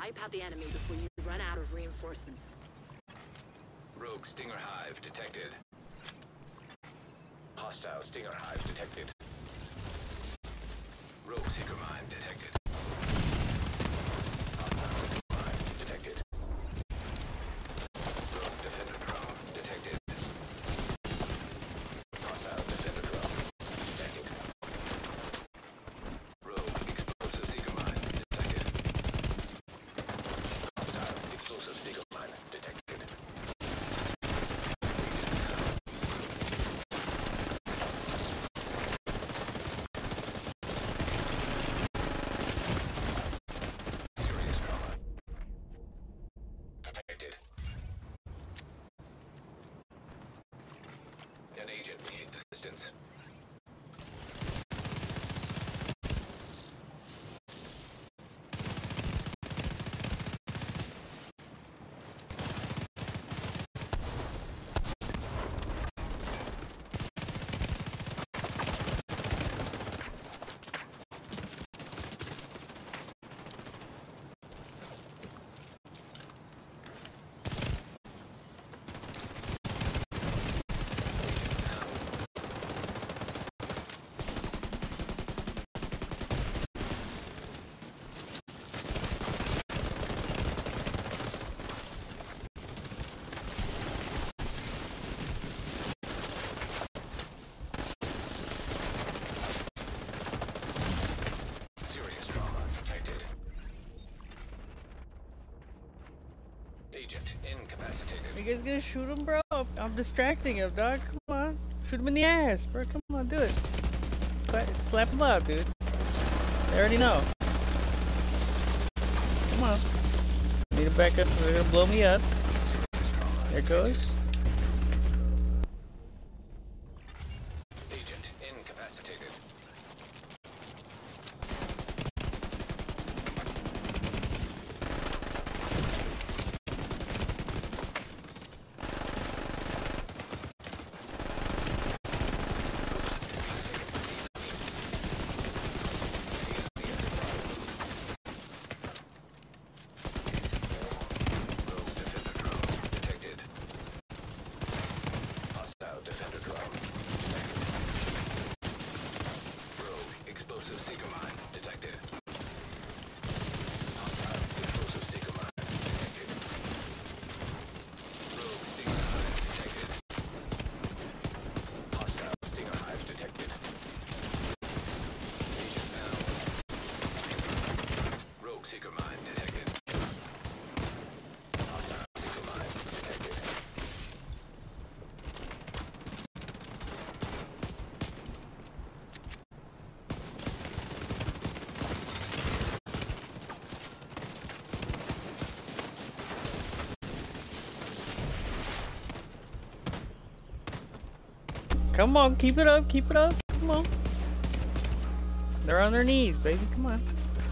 Wipe out the enemy before you run out of reinforcements. Rogue Stinger Hive detected. Hostile Stinger Hive detected. Rogue Seeker Mine detected. Hostile Seeker Mine detected. Rogue Defender Drone detected. Hostile Defender Drone detected. Rogue Explosive Seeker Mine detected. Hostile Explosive Seeker Mine detected. Serious trauma detected. An agent needs assistance. Serious trauma detected. Agent incapacitated. You guys gonna shoot him, bro? I'm distracting him, dog. Come on. Shoot him in the ass, bro. Come on, do it. Slap him up, dude. They already know. Come on. Need to back up. They're gonna blow me up. There it goes. Agent incapacitated. Rogue Defender Drone detected. Hostile Defender Drone detected. Rogue Explosive Seeker Mine detected. Hostile Explosive Seeker Mine detected. Rogue Stinger Hive detected. Hostile Stinger Hive detected. Agent down. Rogue Seeker Mine detected. Hostile Seeker Mine detected. Come on, keep it up, keep it up. Come on. They're on their knees, baby. Come on.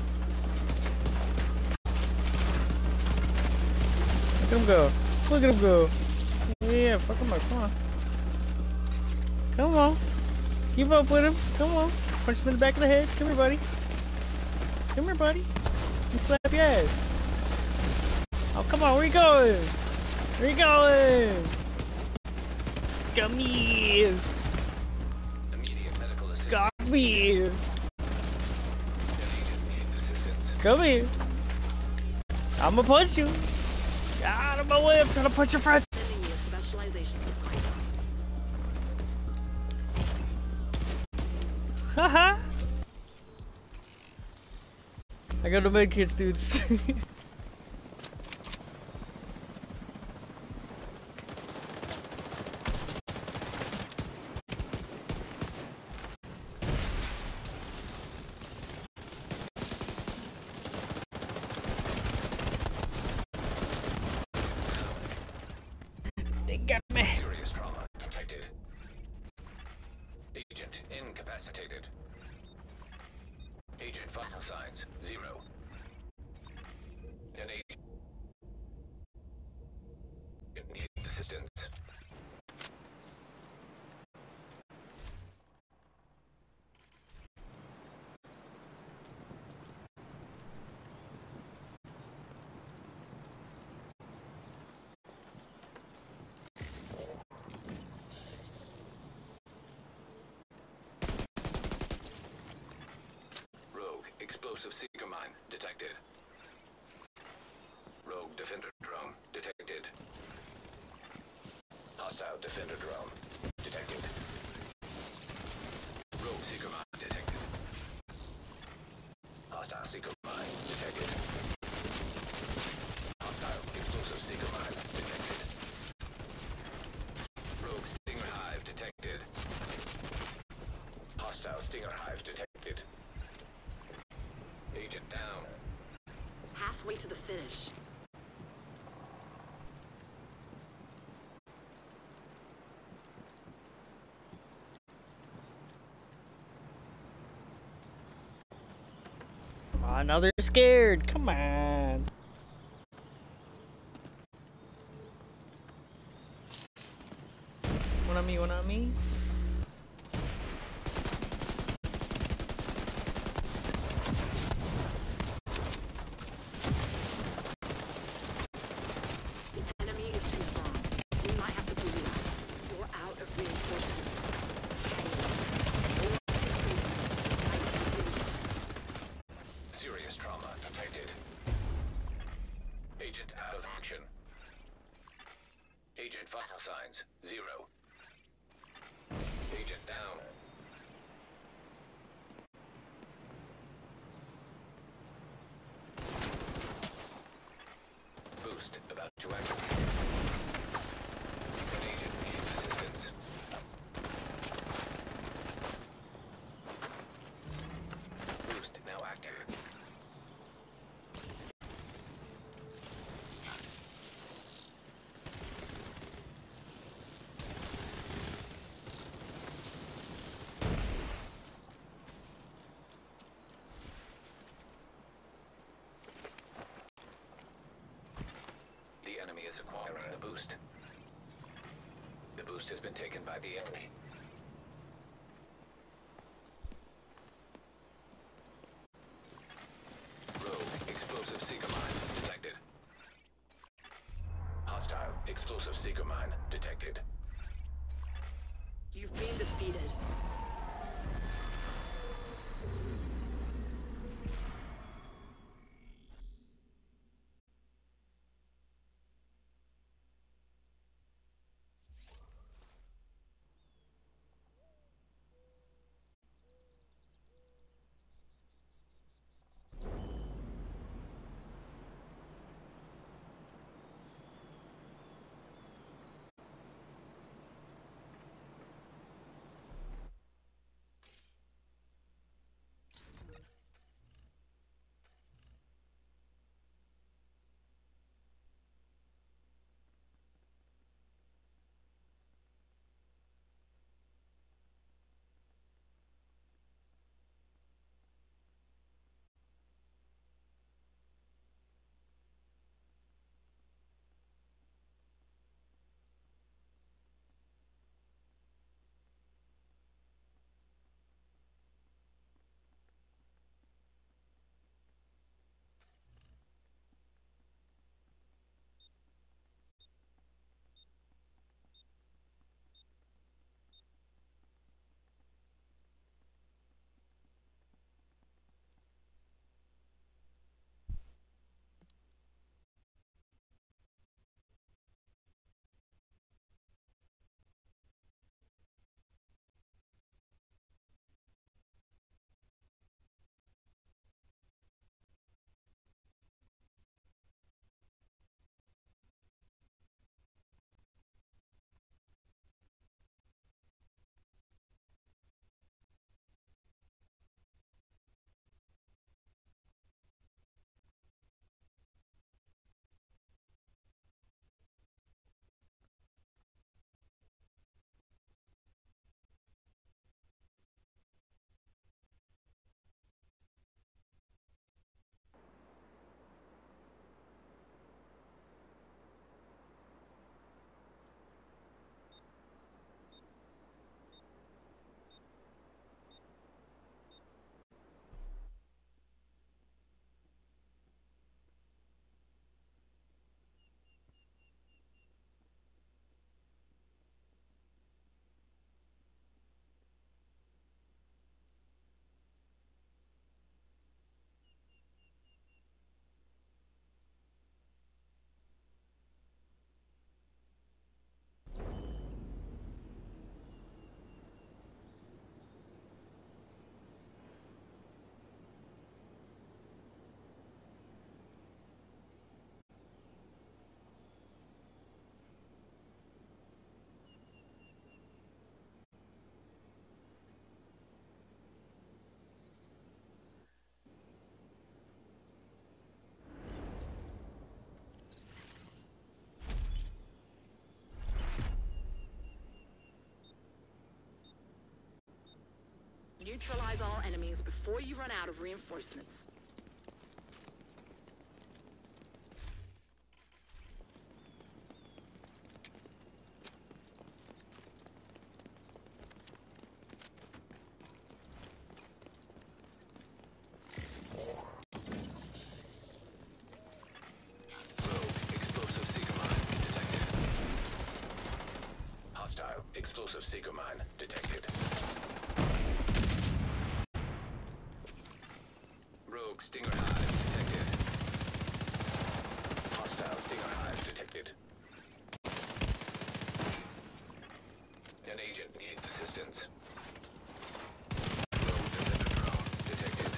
Look at him go. Look at him go. Yeah, fuck him up. Come on. Come on. Keep up with him. Come on. Punch him in the back of the head. Come here, buddy. Come here, buddy. You slap your ass. Oh, come on. Where you going? Where you going? Come here. Immediate medical assistance. Come here. An agent needs assistance. Come here. I'ma punch you. Get out of my way. I'm trying to punch your friend. Sending you a specialization supply. Haha. I got the med kits, dudes. They got me. Serious trauma detected. Agent incapacitated. Agent vital signs 0. An agent needs assistance. explosive seeker mine detected. Rogue defender drone detected. Hostile defender drone detected. Rogue seeker mine detected. Hostile seeker mine detected. Hostile explosive seeker mine detected. Rogue stinger hive detected. Hostile stinger hive detected. Agent down. Halfway to the finish. Come on, now they're scared. Come on. One on me, one on me. The enemy is too strong. We might have to pull you out. You're out of reinforcements. Serious trauma detected. Agent out of action. Agent vital signs 0. Agent down. Boost about to activate. An agent needs assistance. Boost now active. The enemy is acquiring the boost. The boost has been taken by the enemy. Rogue explosive seeker mine detected. Hostile explosive seeker mine detected. You've been defeated. Neutralize all enemies before you run out of reinforcements. Explosive seeker mine detected. Rogue Stinger Hive detected. Hostile Stinger Hive detected. An agent needs assistance. Rogue Defender drone detected.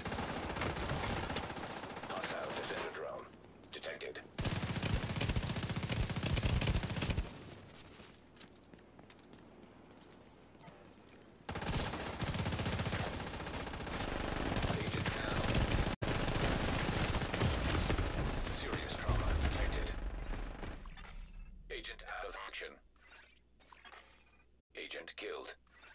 Hostile Defender drone detected. Agent out of action. Agent killed.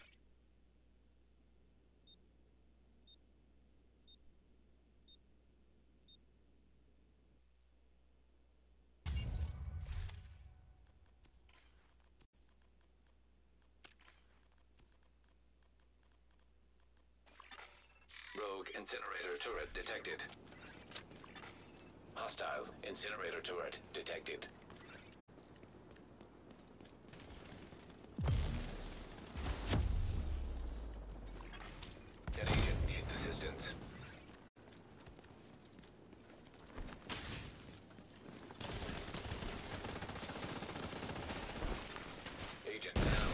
Rogue incinerator turret detected. Hostile incinerator turret detected. An agent needs assistance. Agent down.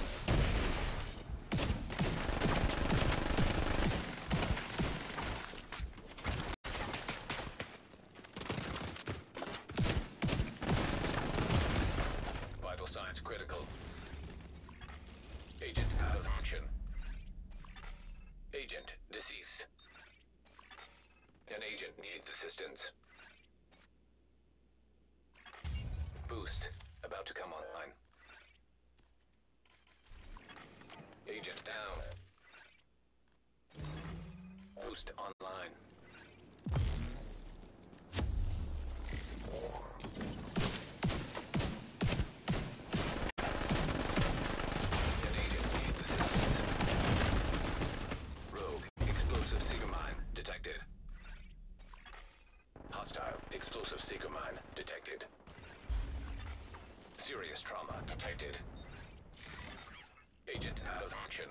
Vital signs critical. Agent out of action. Agent deceased. An agent needs assistance. Boost about to come online. Agent down. Boost online. An agent needs assistance. Rogue explosive seeker mine detected. Hostile explosive seeker mine detected. Serious trauma detected. Agent out of action.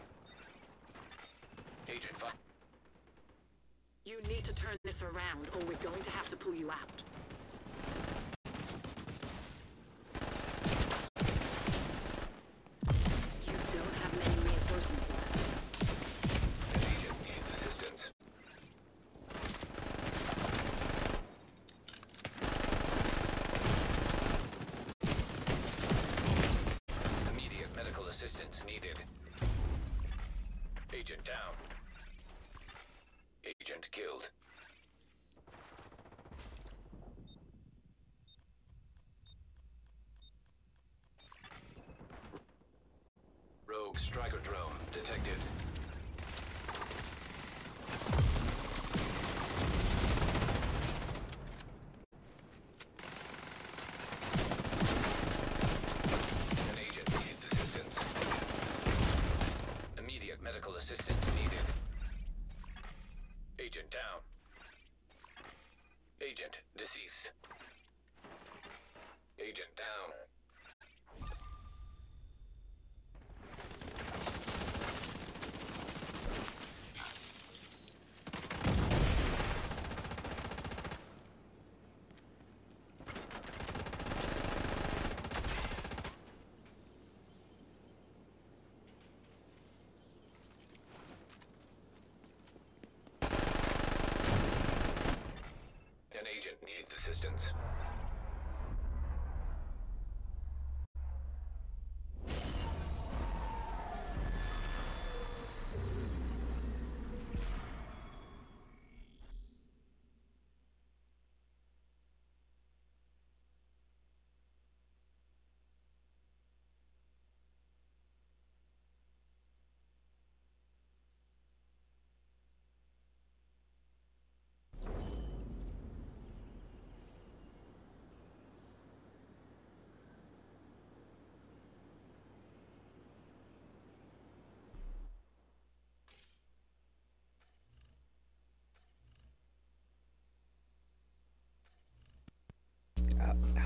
Agent fi- You need to turn this around, or we're going to have to pull you out. You don't have many reinforcements left. An agent needs assistance. Immediate medical assistance needed. Agent down. Agent killed. Rogue striker drone detected. An agent needs assistance. Immediate medical assistance needed. Agent down. Agent deceased. Agent down. An agent needs assistance.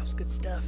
It's good stuff.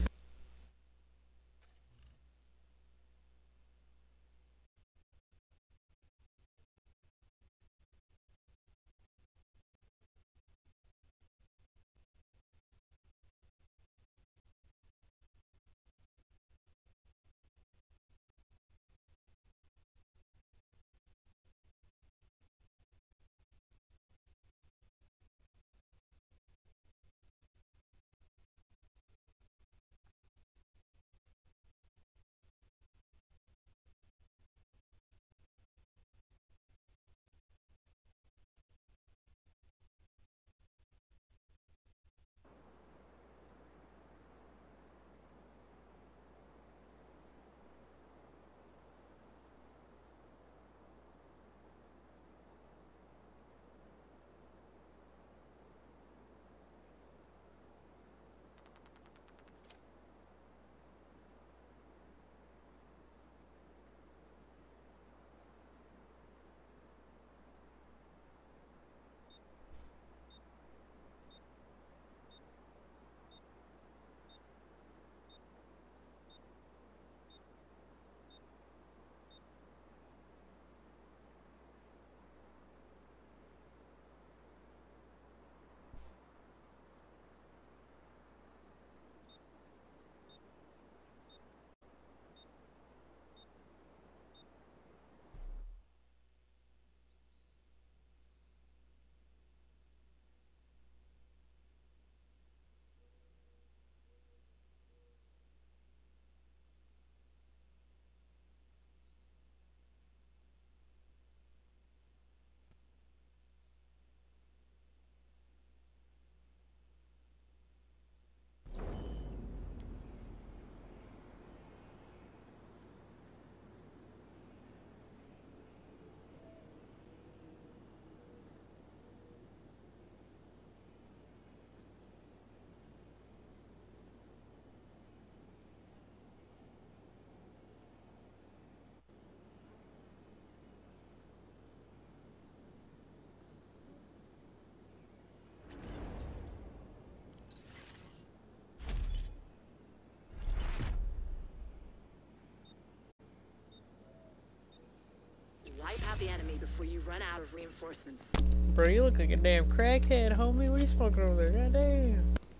Wipe out the enemy before you run out of reinforcements. Bro, you look like a damn crackhead, homie. What are you smoking over there? Goddamn.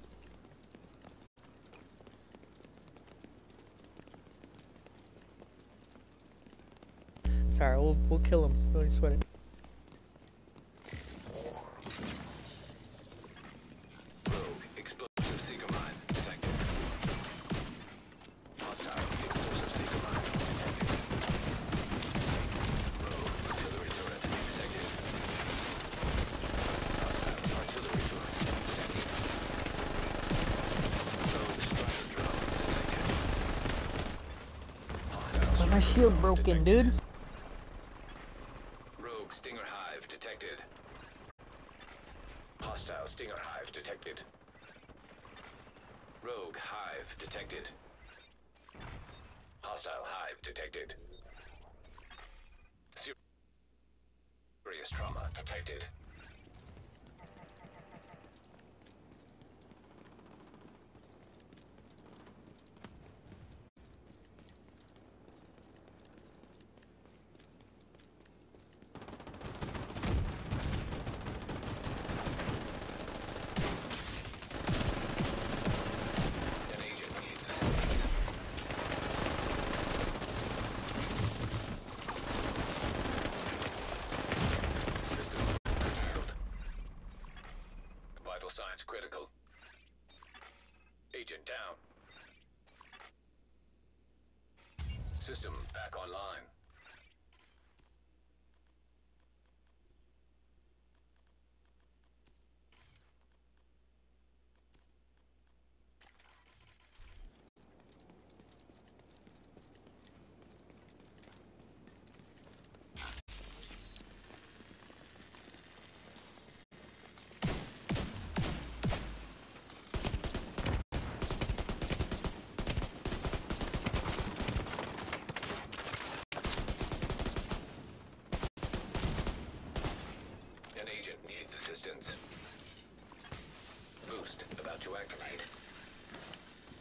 Sorry, we'll kill him. Don't even sweat it. Rogue explosive seeker mine detected. Hostile explosive seeker mine detected. Rogue artillery turret detected. Hostile artillery turret detected. Rogue structure drone detected. Oh, my shield broken, dude. Rogue Stinger Hive detected. Hostile Stinger Hive detected. Rogue Hive detected. Hostile Hive detected. Serious trauma detected. An agent needs assistance. System curtailed. Vital signs critical. Agent down. System back online. An agent needs assistance. Boost about to activate.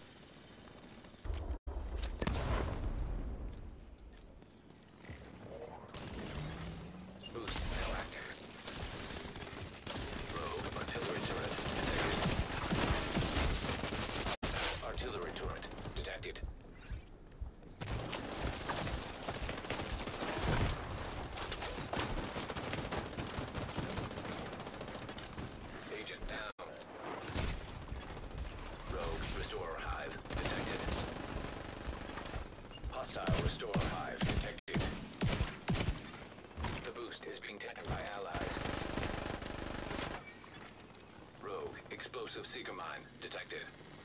explosive seeker mine detected.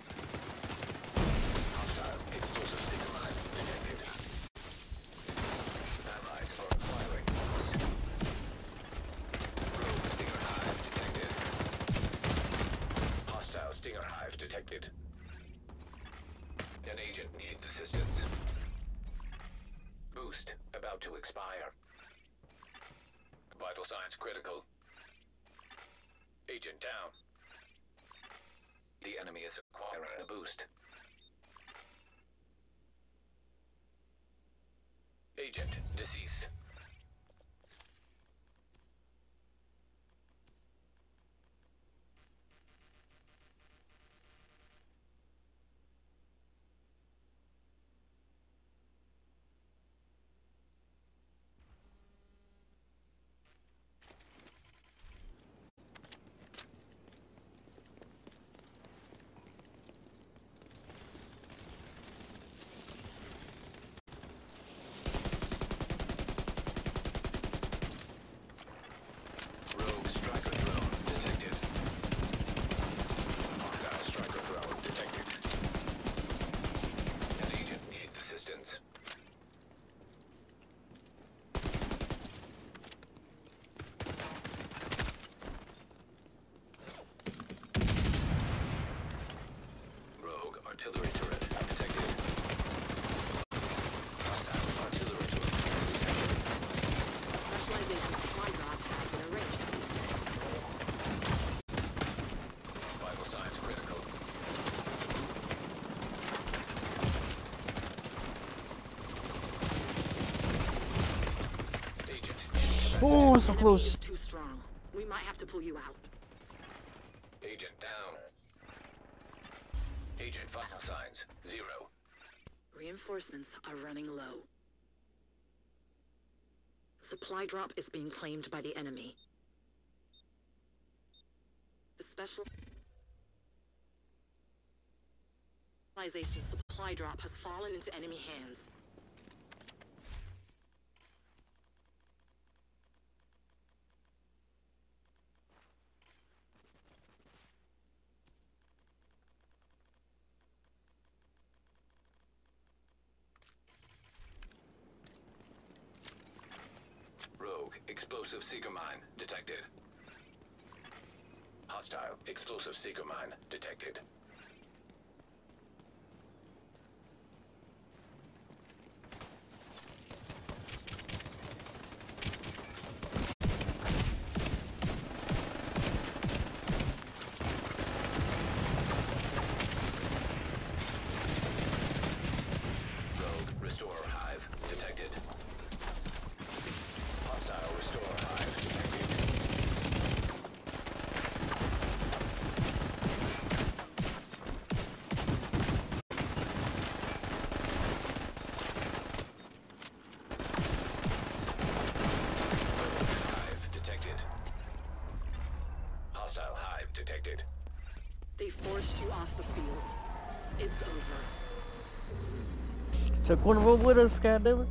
Hostile explosive seeker mine detected. Allies are acquiring boost. Rogue Stinger Hive detected. Hostile Stinger Hive detected. An agent needs assistance. Boost about to expire. Vital signs critical. Agent down. The enemy is acquiring the boost. Agent deceased. Rogue striker drone detected. Hostile striker drone detected. An agent needs assistance. Rogue artillery turret detected. Hostile artillery turret detected. Specialization supply drop has been arranged. Vital signs critical. Agent. Oh, so Enemy close. is too strong. We might have to pull you out. Agent down. Agent vital signs 0. Reinforcements are running low. Supply drop is being claimed by the enemy. The specialization supply drop has fallen into enemy hands. Rogue explosive seeker mine detected. Hostile explosive seeker mine detected. Rogue Restorer Hive detected. Hostile Restorer Hive detected. Hive detected. Hostile Hive detected. They forced you off the field. It's over. Took one of them with us, goddammit.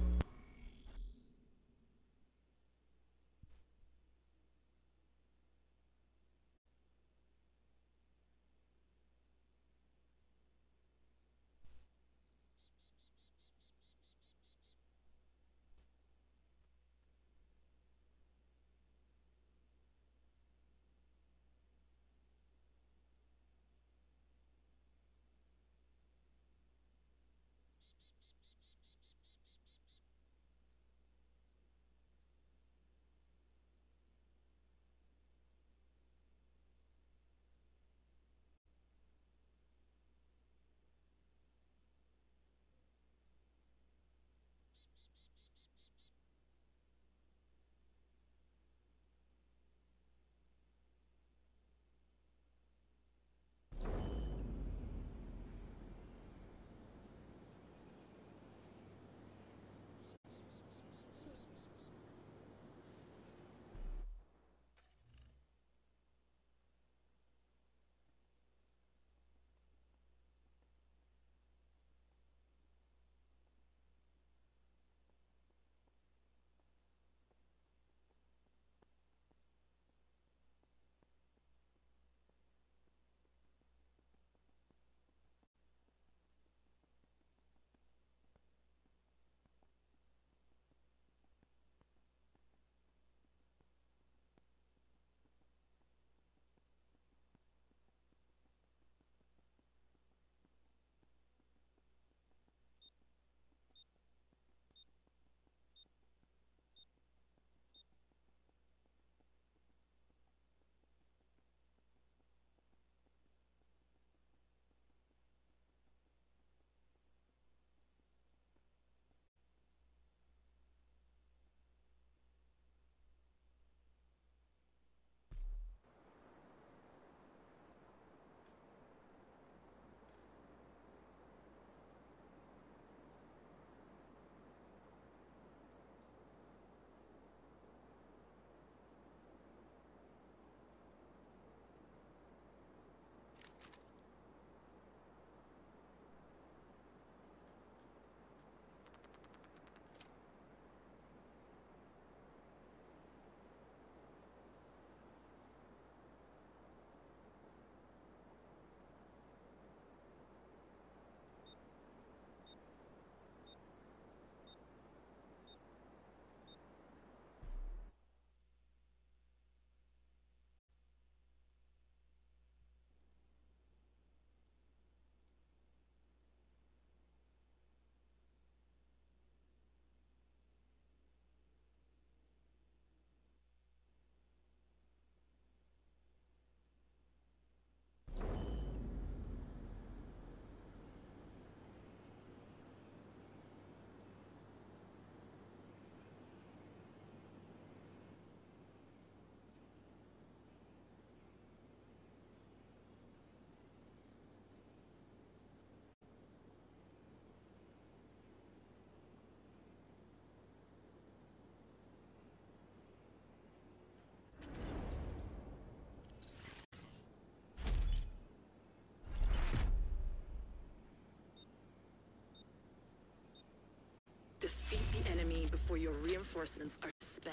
before your reinforcements are spent.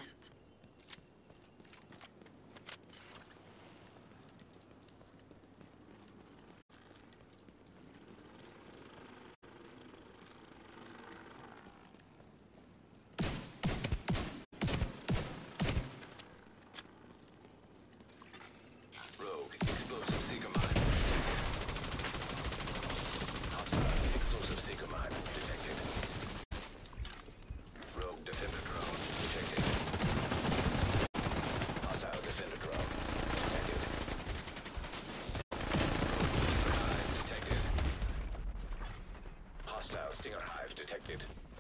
Rogue, explosive seeker mine. Hostile, explosive seeker mine detected. Rogue defender drone detected. Hostile defender drone detected. Rogue stinger hive detected. Hostile stinger hive detected.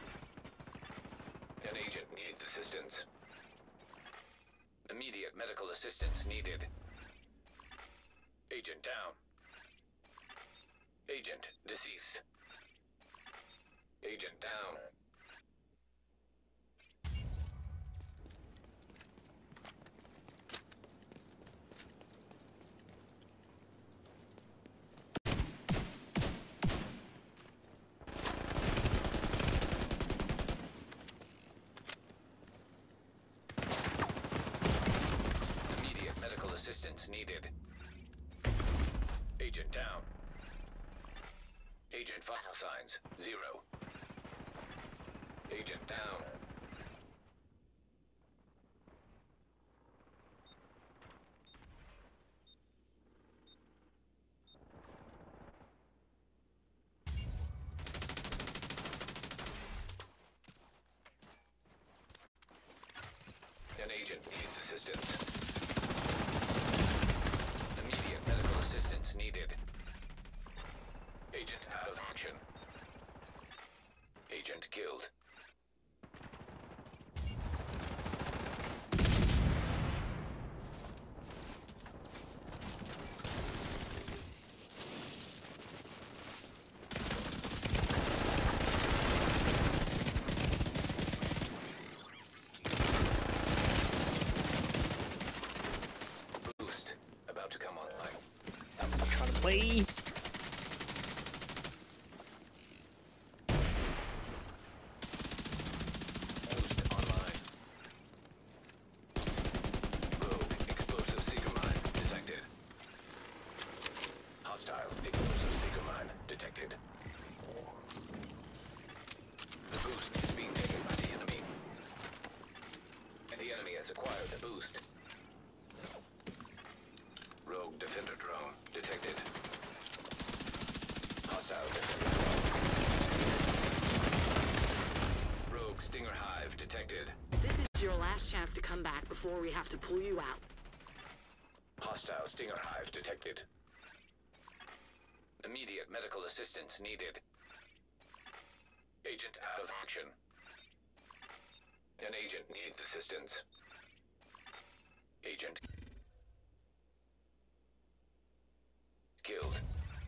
An agent needs assistance. Immediate medical assistance needed. Agent down. Agent deceased. Agent down. Immediate medical assistance needed. Agent down. Agent vital signs 0. Agent down. An agent needs assistance. Immediate medical assistance needed. Agent out of action. Agent killed. Boost about to come online. I'm trying to play. Boost online. Rogue explosive seeker mine detected. Hostile explosive seeker mine detected. The boost is being taken by the enemy. And the enemy has acquired the boost. Rogue defender drone detected. Hostile defender drone. Rogue stinger hive detected. This is your last chance to come back before we have to pull you out. Hostile stinger hive detected. Immediate medical assistance needed. Agent out of action. An agent needs assistance. Agent killed.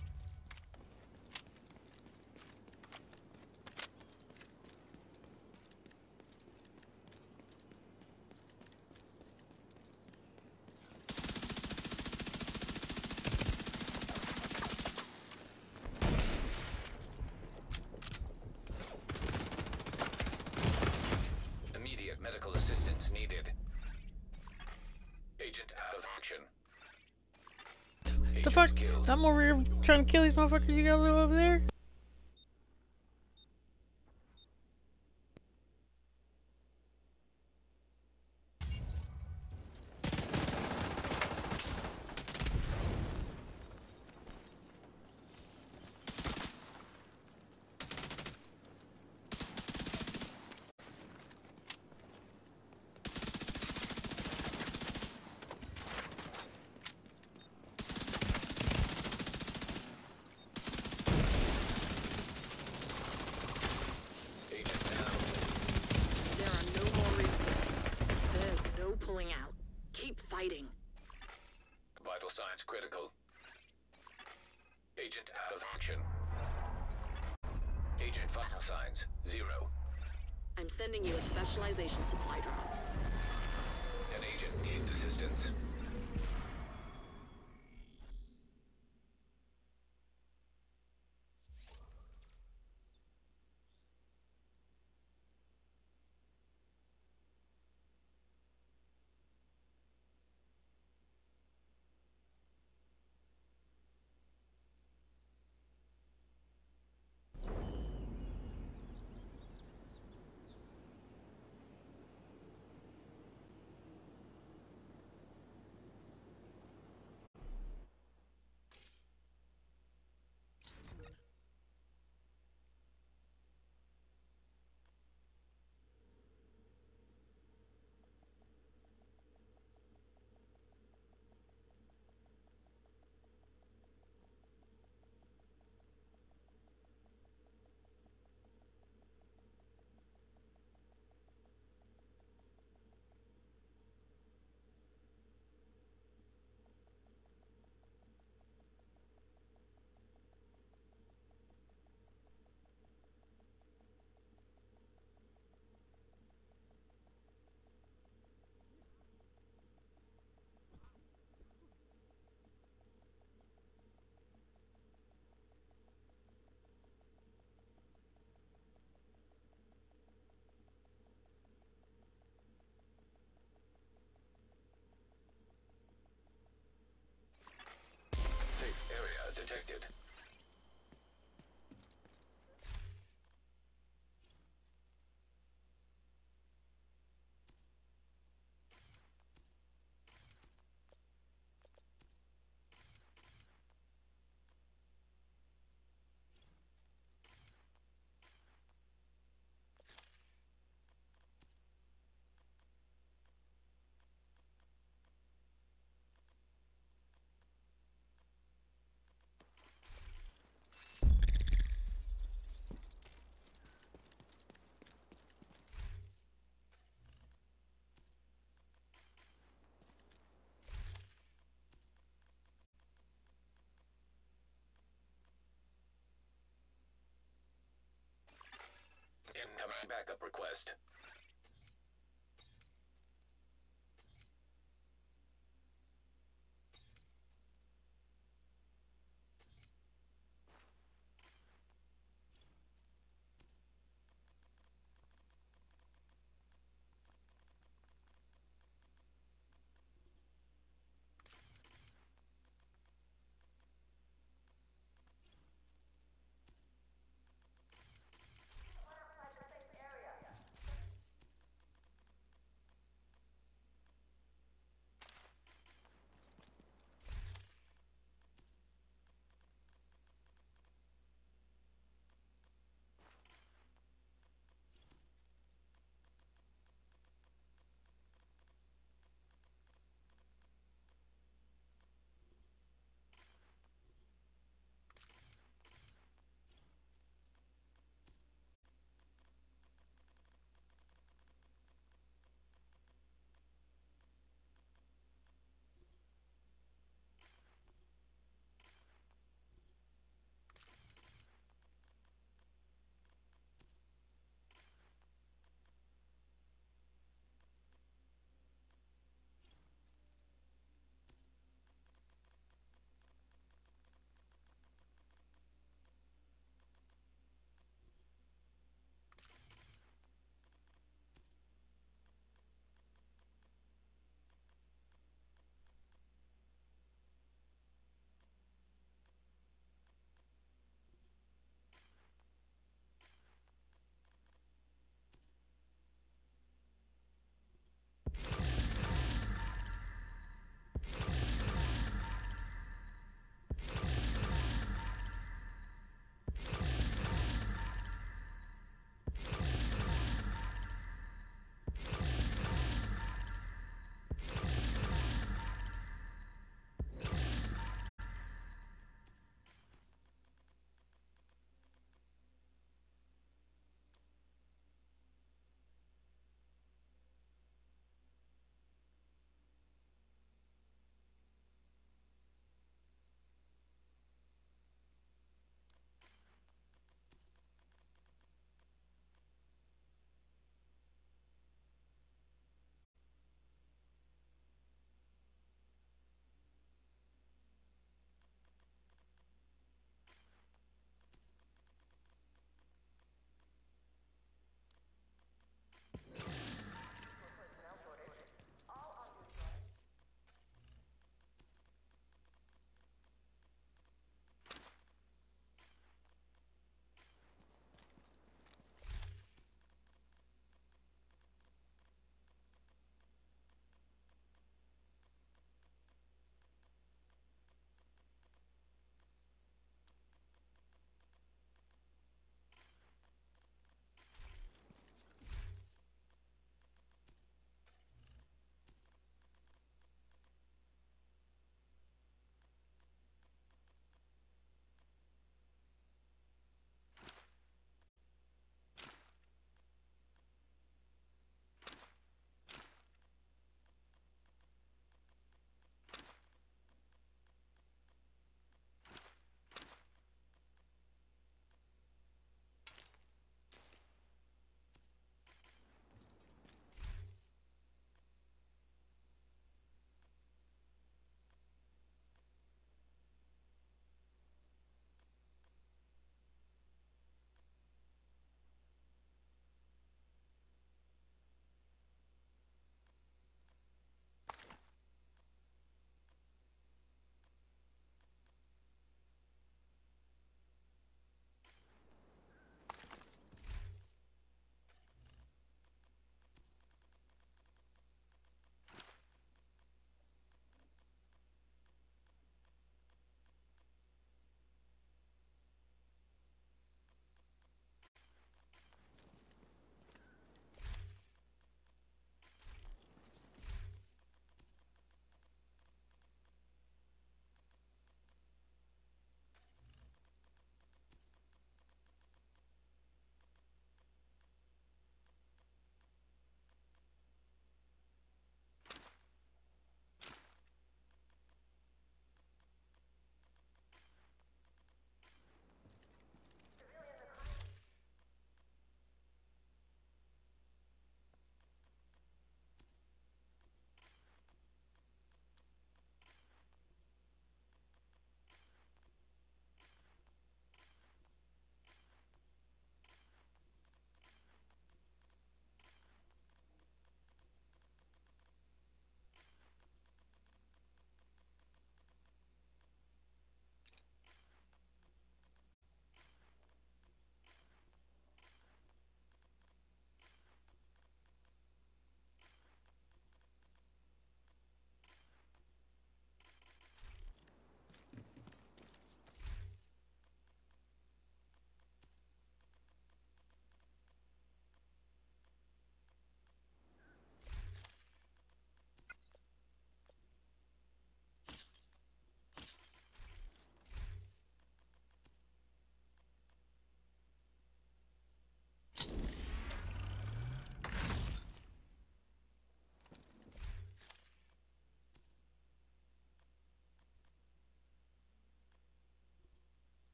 Immediate medical assistance needed. Agent out of action. The fuck? Agent killed. I'm over here trying to kill these motherfuckers you got over there. Agent down. There are no more reinforcements. There's no pulling out. Keep fighting. Vital signs critical. Agent out of action. Agent vital signs 0. I'm sending you a specialization supply drop. An agent needs assistance. backup request.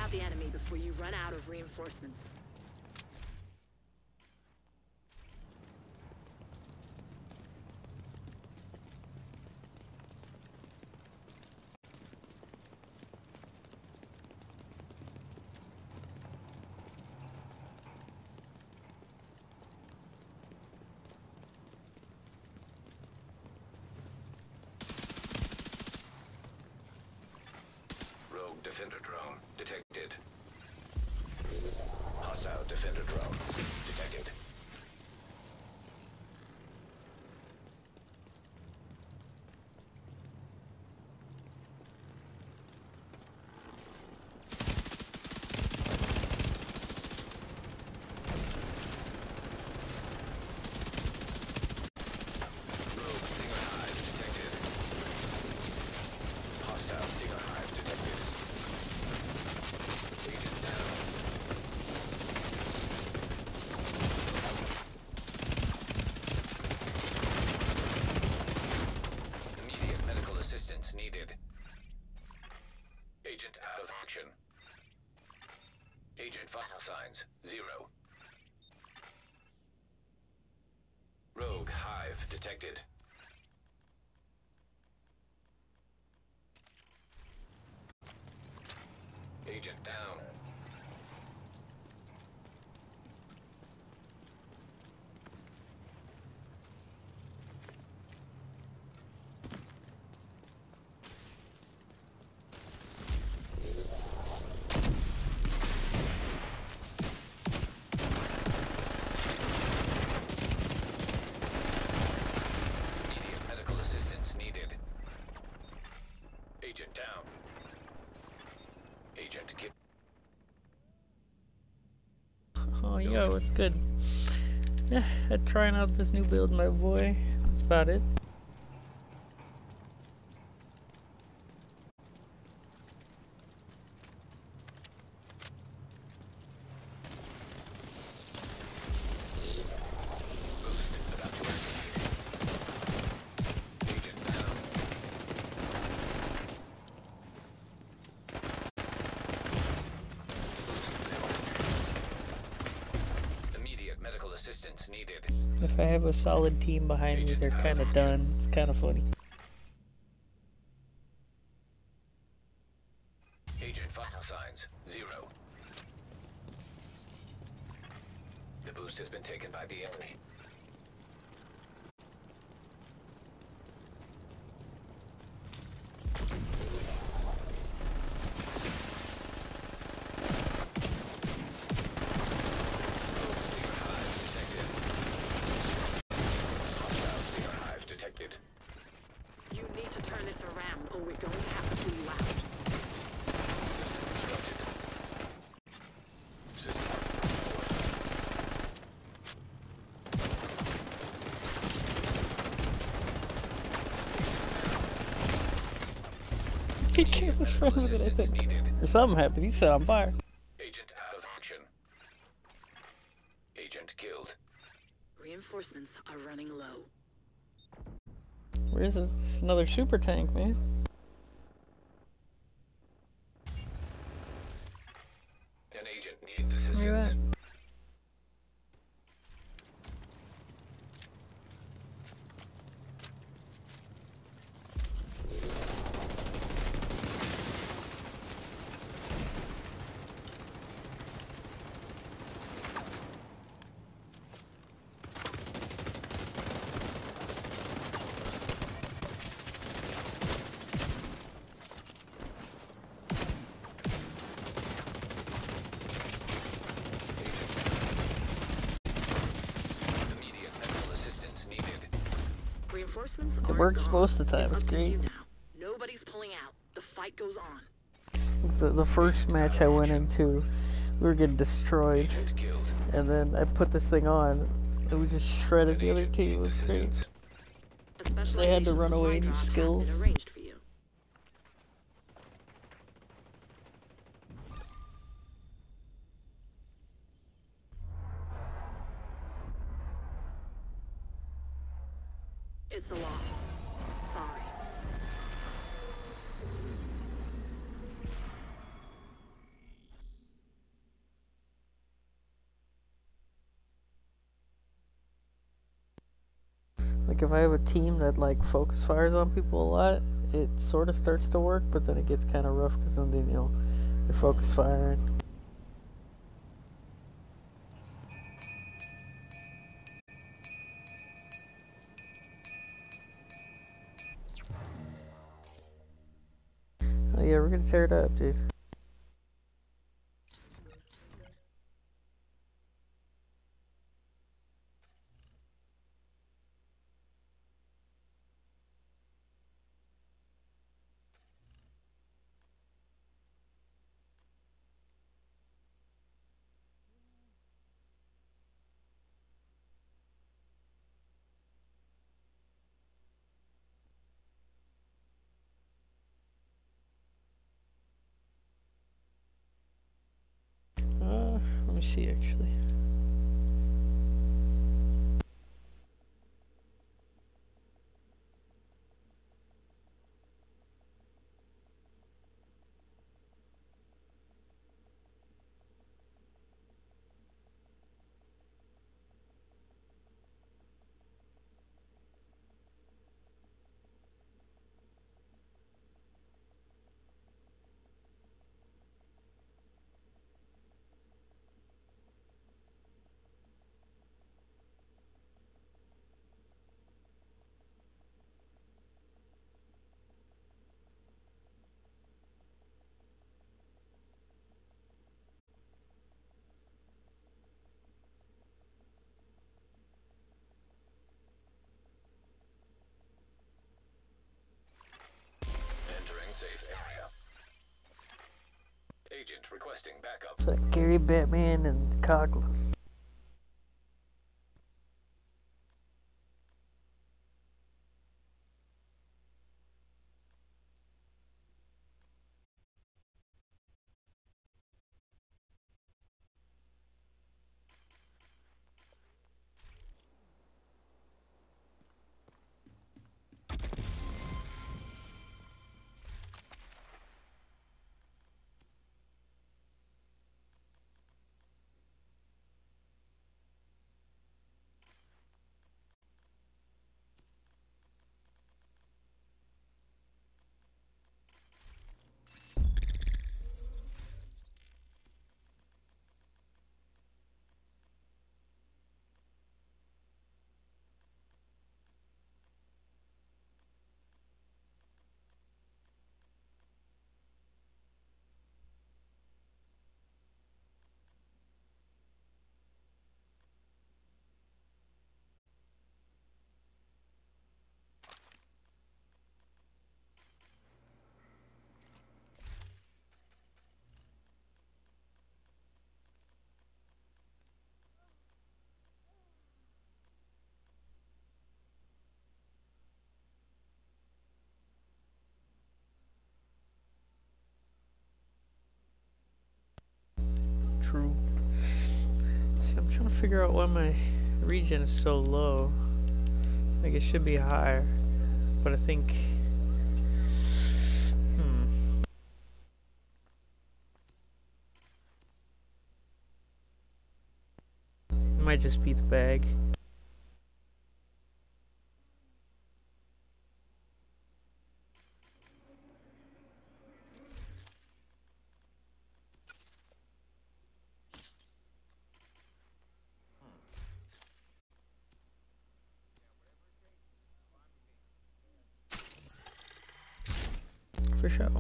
out the enemy before you run out of reinforcements. Rogue Defender drone detected. Hostile Defender drone detected. Rogue Stinger Hive detected. Hostile Stinger Hive detected. Agent down. Immediate medical assistance needed. Agent out of action. Agent vital signs 0. Rogue Hive detected. Agent down. Immediate medical assistance needed. Agent down. Agent killed. Oh, yo, it's good. Yeah, trying out this new build, my boy. That's about it. Boost about to activate. Agent down. Immediate medical assistance needed. If I have a solid team behind me, they're kind of done. It's kind of funny. Agent vital signs 0. The boost has been taken by the enemy. Rogue Stinger Hive detected. Hostile Stinger Hive detected. You need to turn this around, or we're going to have to pull you out. System constructed. System He can't just run with it, I assistance think. needed. Or something happened. He set on fire. Agent out of action. Agent killed. Reinforcements are running low. Where is this? This is another super tank, man. An agent needs Look at assistance. that. Immediate medical assistance needed. Reinforcements It aren't works gone. most of the time. It's It's up to great. you now. Nobody's pulling out. The fight goes on. The first match I went into, we were getting destroyed. Agent killed. And then I put this thing on, and we just shredded An the other agent team. It needs was great. assistance. A They had to specialization run away supply and use drop has skills. been arranged for you. It's a loss. Sorry. Like if I have a team that like focus fires on people a lot, it sort of starts to work, but then it gets kind of rough because then they, you know, they're focus firing. Oh yeah, we're gonna tear it up, dude. Let me see actually. Entering safe area. Agent requesting backup. It's like Gary, Batman, and Coughlin. True. See, I'm trying to figure out why my regen is so low. Like it should be higher, but I think. It might just be the bag. For sure.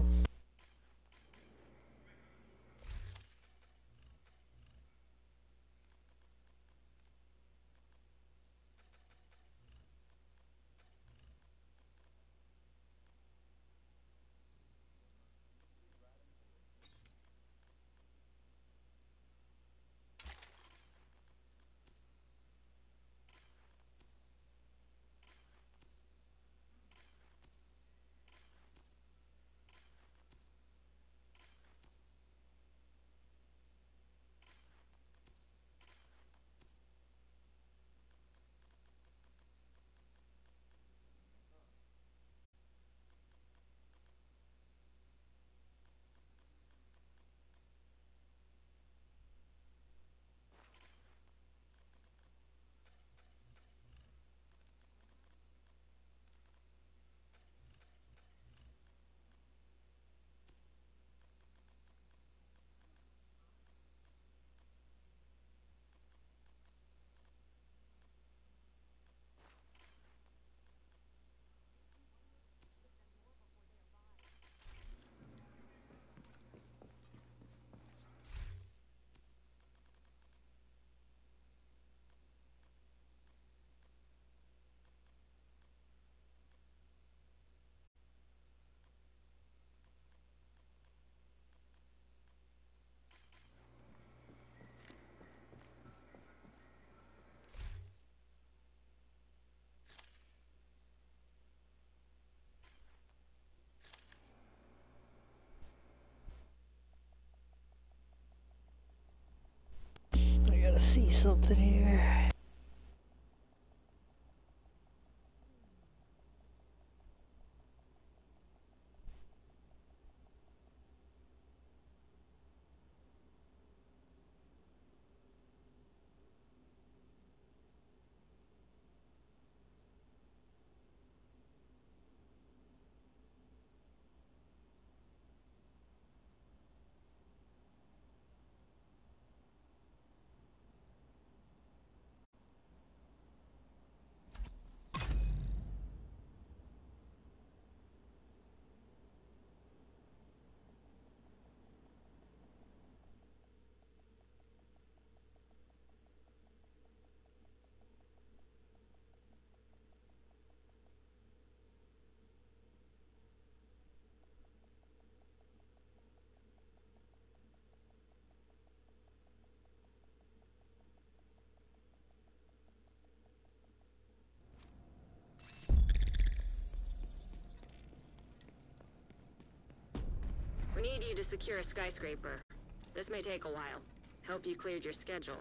see something here. We need you to secure a skyscraper. This may take a while. Hope you cleared your schedule.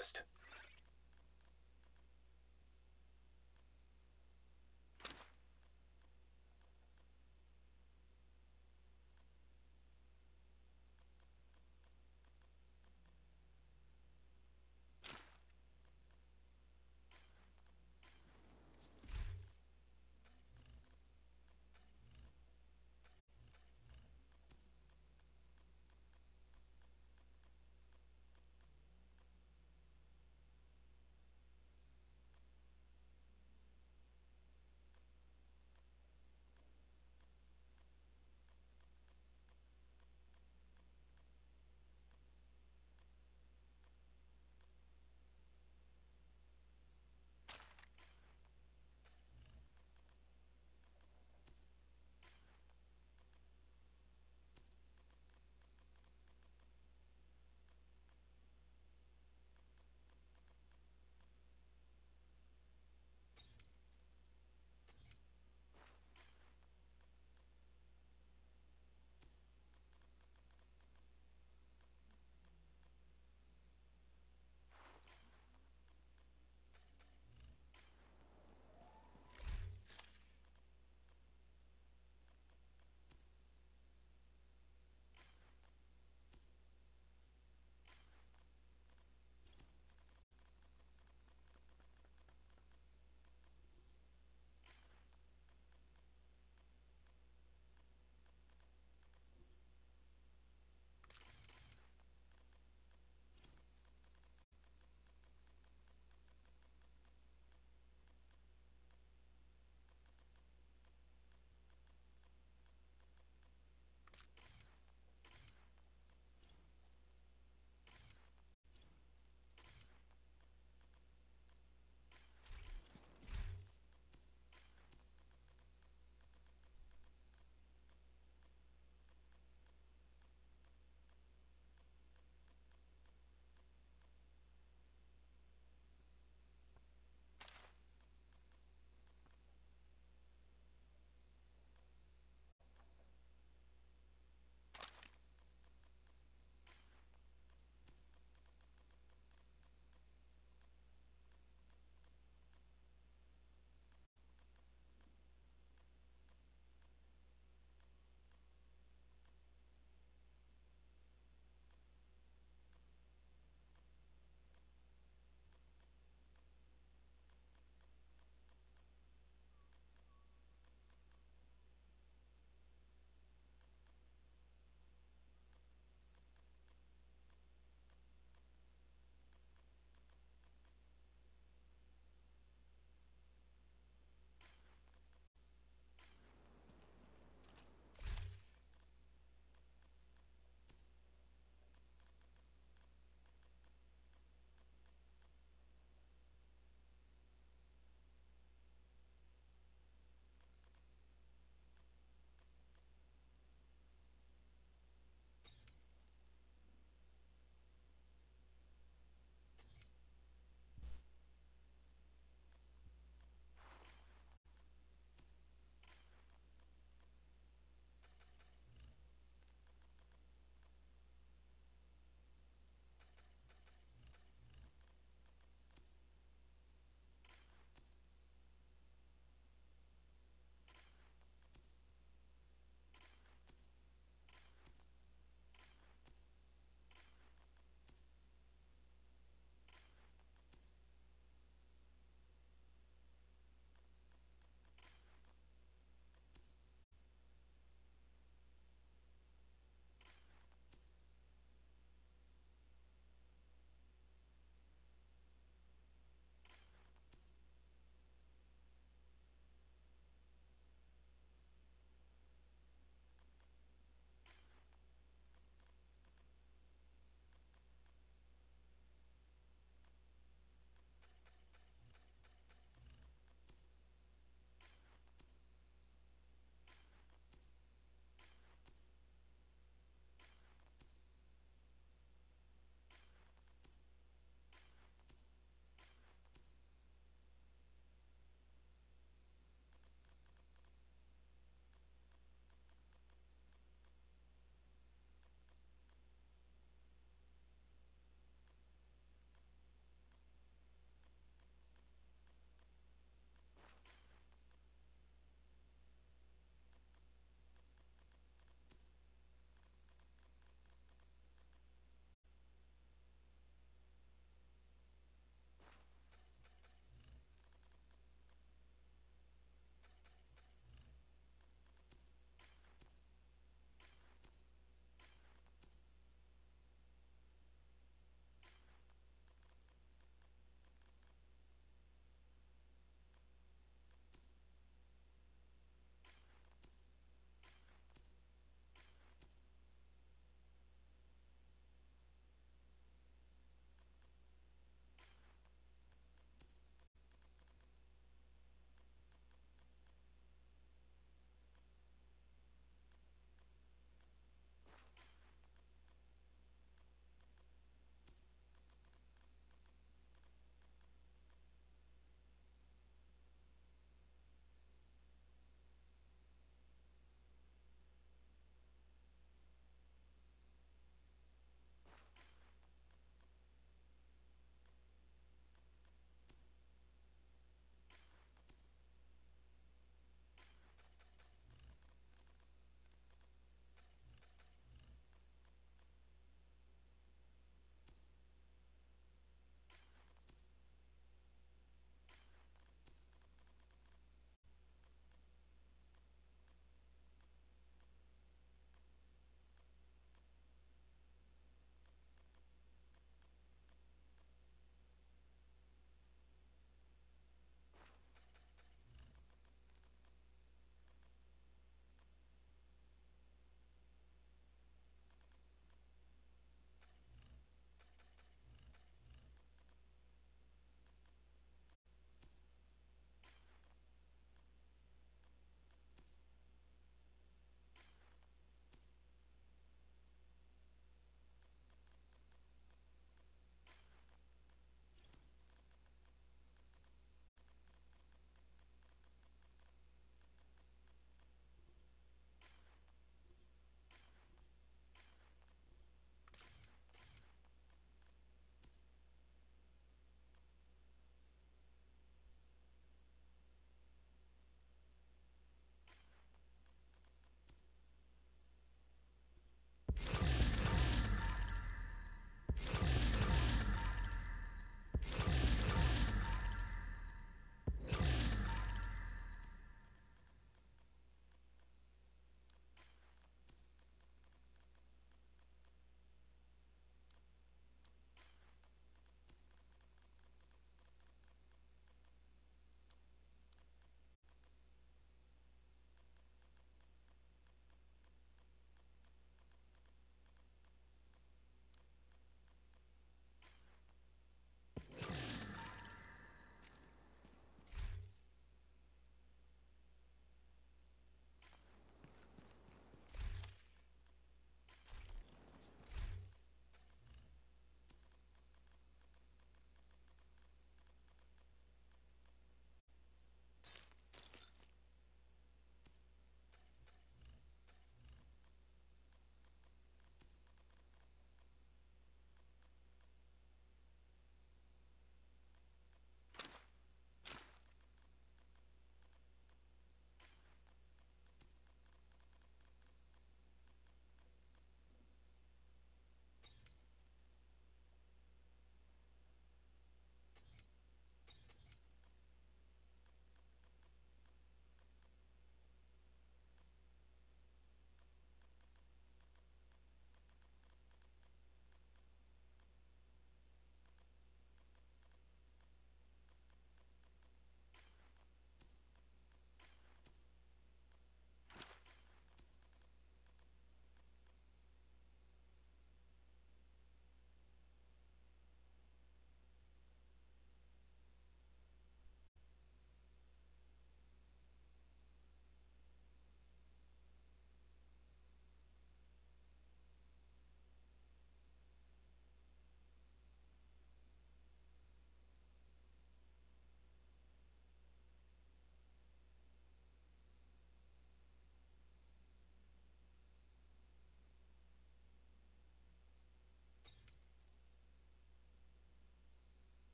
west.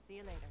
See you later.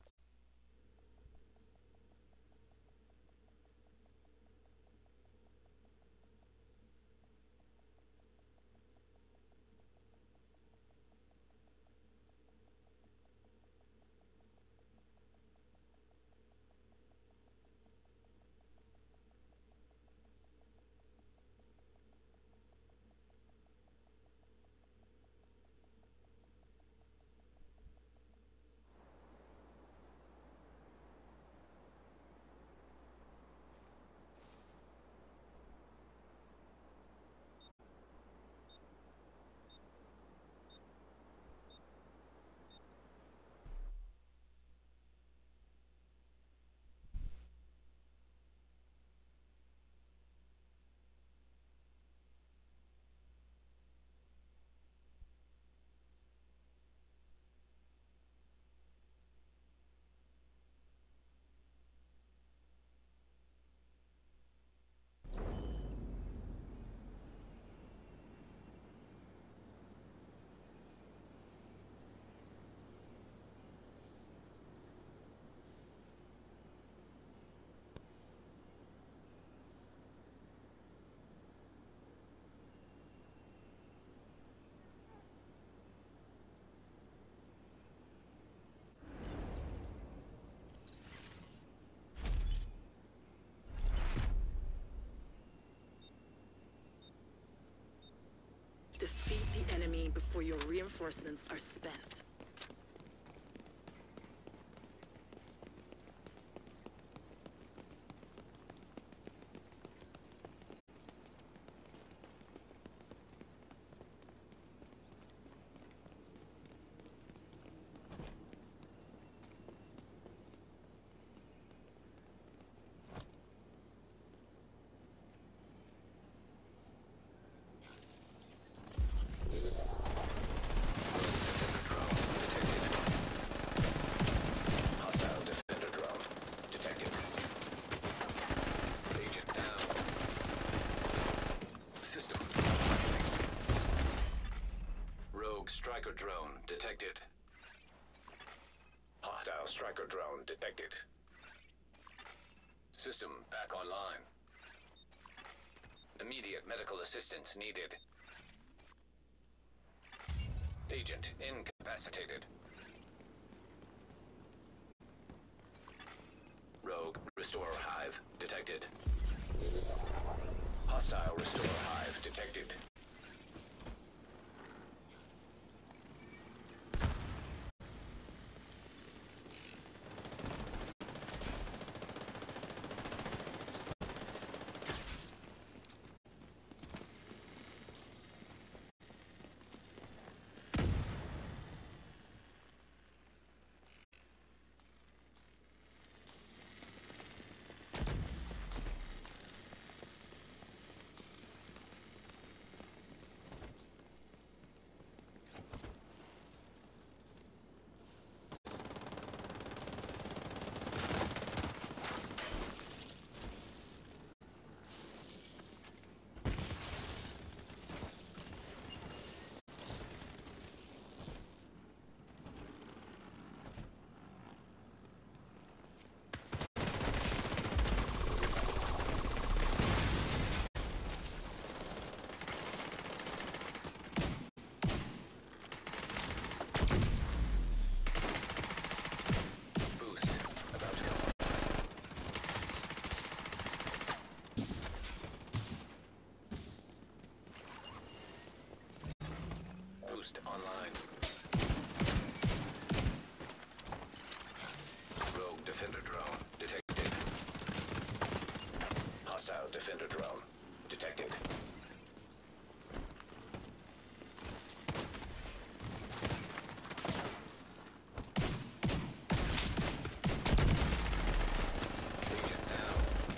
Defeat the enemy before your reinforcements are spent. Striker drone detected. Hostile striker drone detected. System back online. Immediate medical assistance needed. Agent incapacitated. Rogue Restore Hive detected. Hostile Restore Hive detected. Online. Rogue Defender drone detected. Hostile Defender drone detected. Agent down.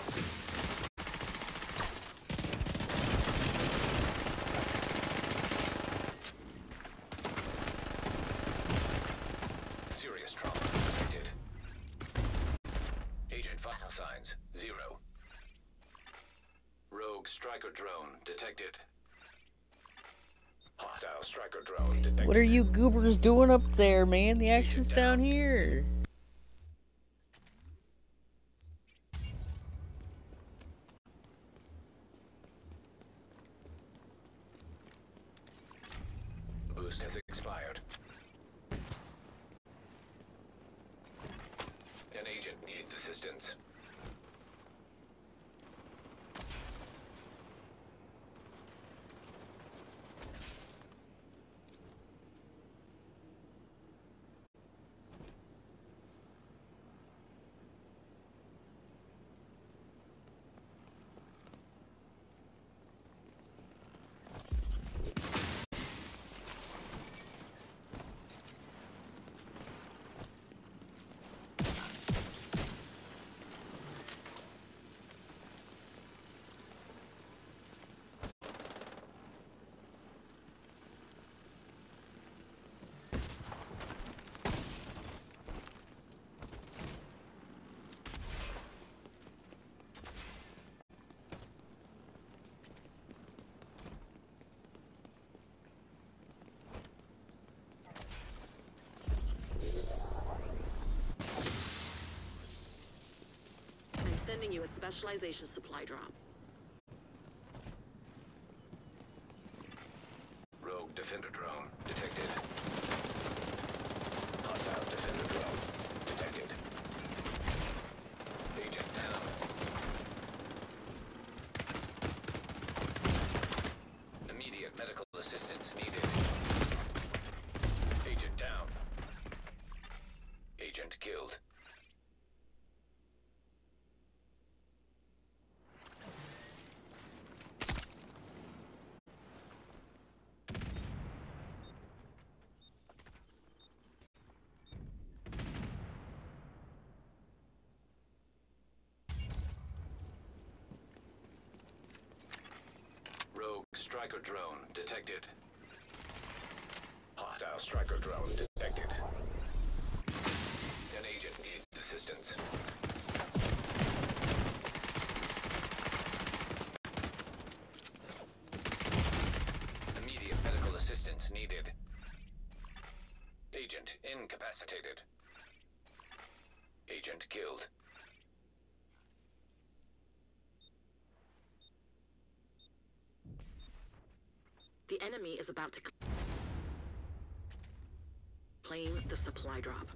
Serious trauma detected. Agent vital signs 0. Rogue striker drone detected. Hostile striker drone detected. What are you goobers doing up there, man? The action's down here. Boost has expired. An agent needs assistance. I'm sending you a specialization supply drop. Rogue defender drone detected. Hostile defender drone detected. Agent down. Immediate medical assistance needed. Agent down. Agent killed. Rogue striker drone detected. Hostile striker drone detected. An agent needs assistance. Immediate medical assistance needed. Agent incapacitated. Agent killed. The enemy is about to claim the supply drop.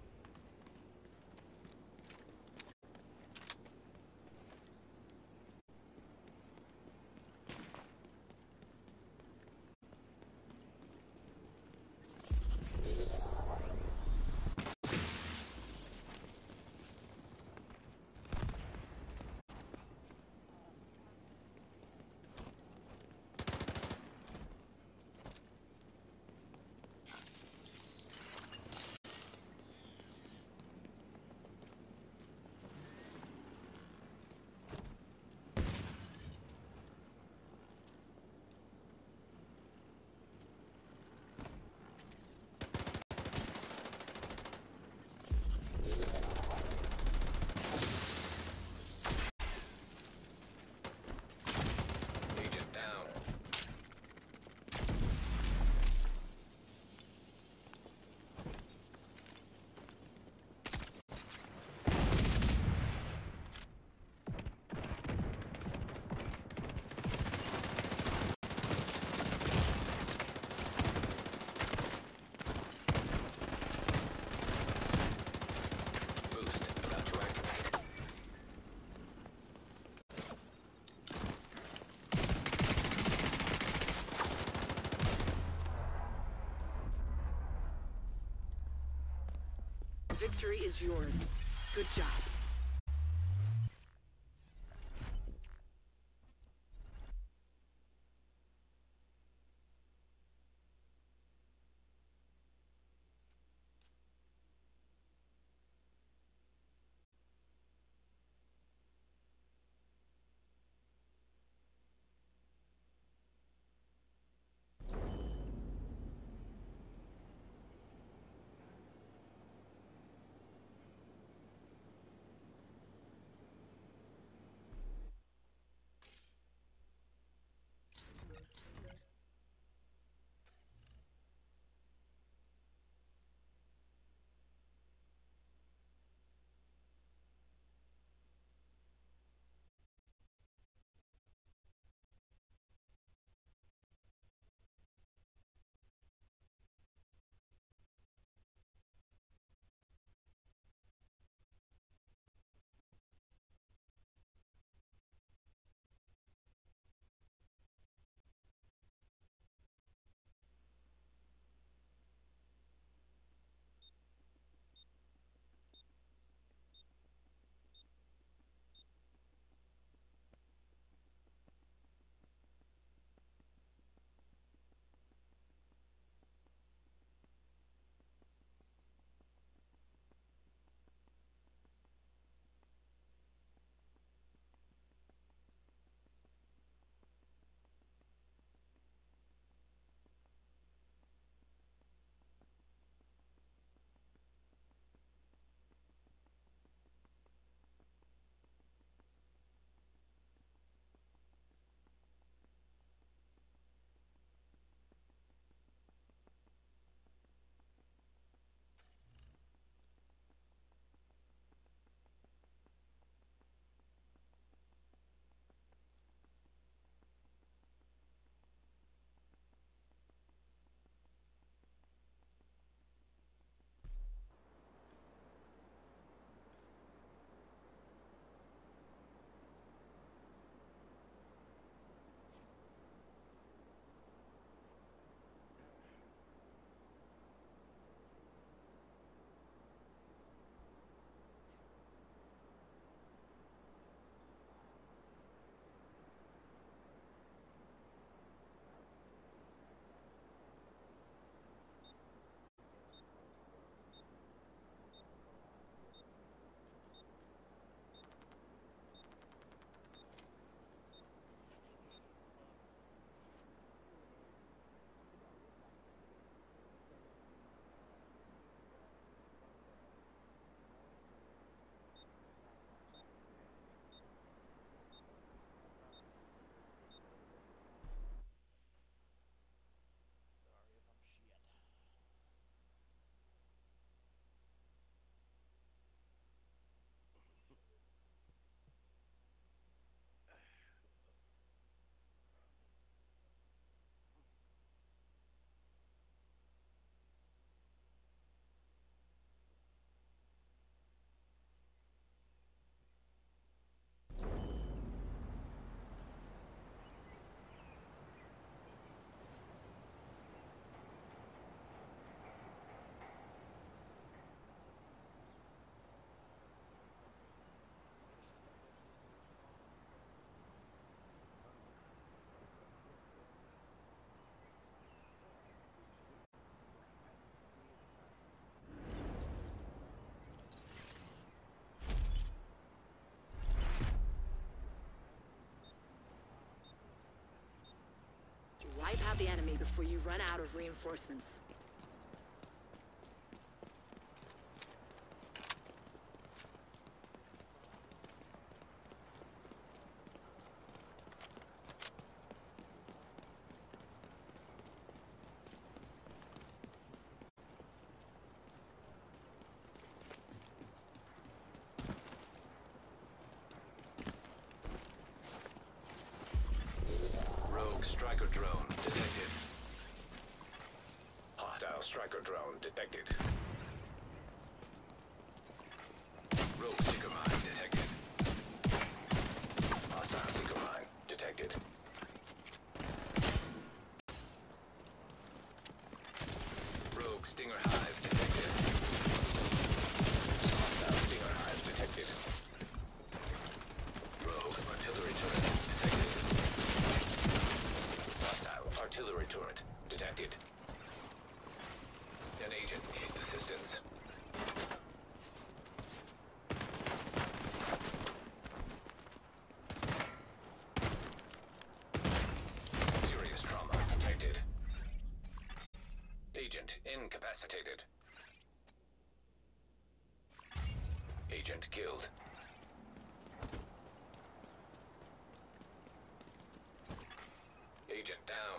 Agent down. Boost about to activate. Victory is yours. Good job. Wipe out the enemy before you run out of reinforcements. Striker drone detected. Hostile striker drone detected. Rogue seeker mine detected. Hostile seeker mine detected. Rogue Stinger hive detected. Hostile Stinger hive detected. Rogue artillery turret detected. Artillery turret detected. An agent needs assistance. Serious trauma detected. Agent incapacitated. Agent killed. Agent down.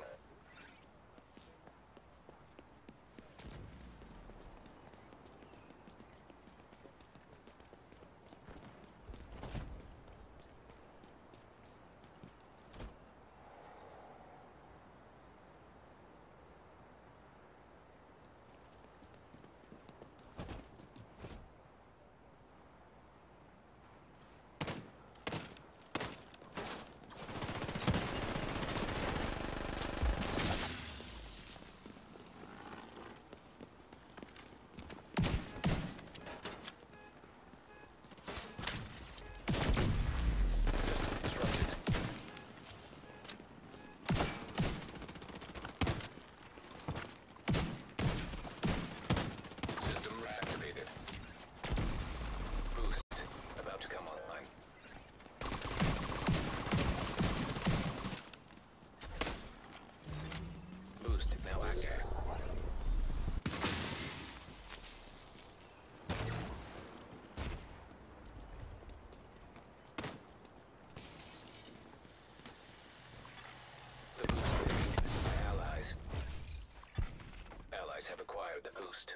Have acquired the boost.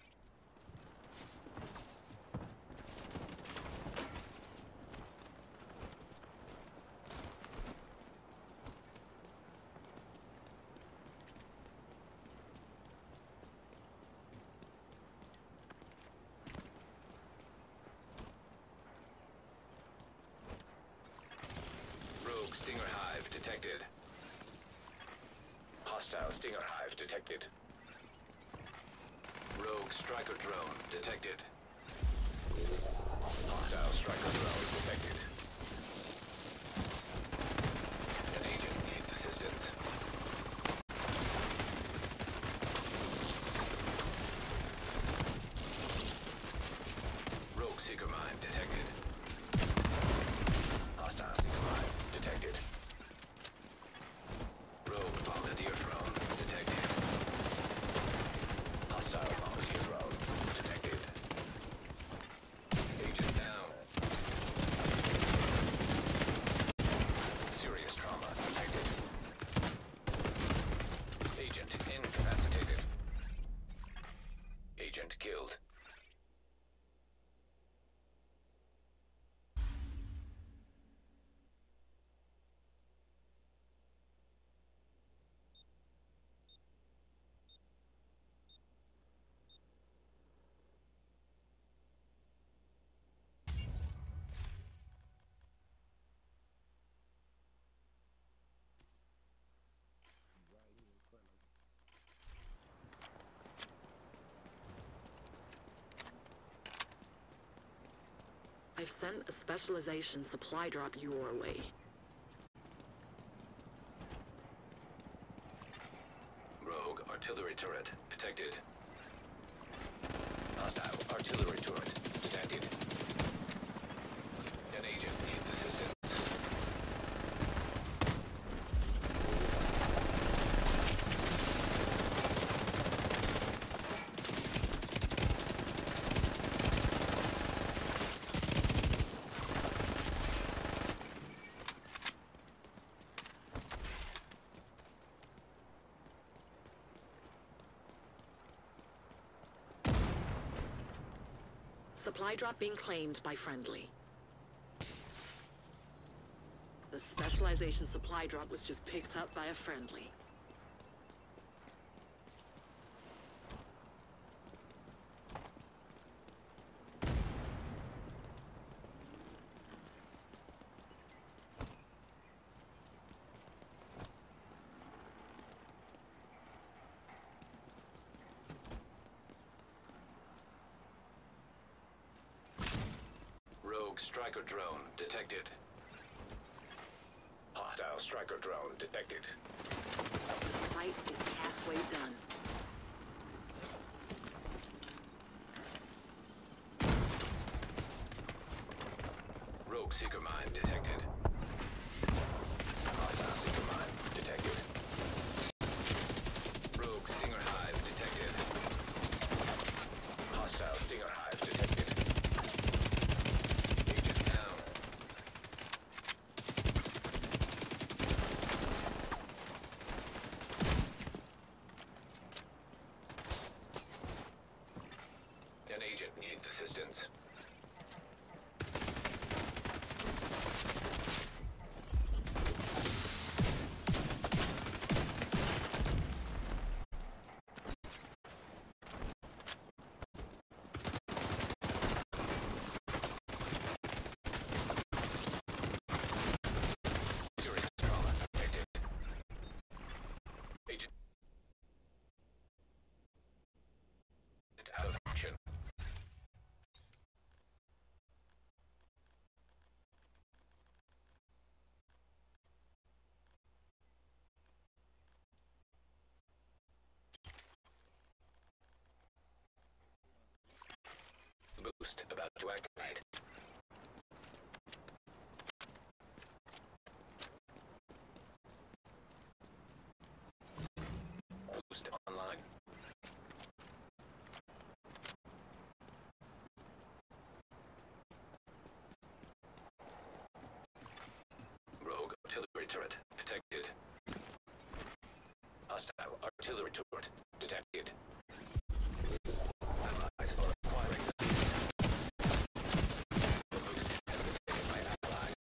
Rogue Stinger hive detected. Hostile Stinger hive detected. Rogue striker drone detected. Hostile striker drone detected. An agent needs assistance. Rogue seeker mine detected. Hostile seeker mine detected. Rogue bombardier drone detected. Hostile bombardier drone detected. Agent down. Serious trauma detected. Agent incapacitated. Agent killed. I've sent a specialization supply drop your way. Rogue artillery turret detected. Hostile artillery turret detected. An agent needs assistance. Supply drop being claimed by friendly. The specialization supply drop was just picked up by a friendly. Rogue striker drone detected. Hostile striker drone detected. The fight is halfway done. Rogue seeker mine detected. Hostile seeker mine detected. Rogue stinger hive detected. Hostile stinger hive detected. Agent down. An agent needs assistance. Serious trauma detected. Agent out of action. Boost about to activate. Boost online. Rogue artillery turret detected. Hostile artillery turret detected. Allies are acquiring the boost has been taken by allies.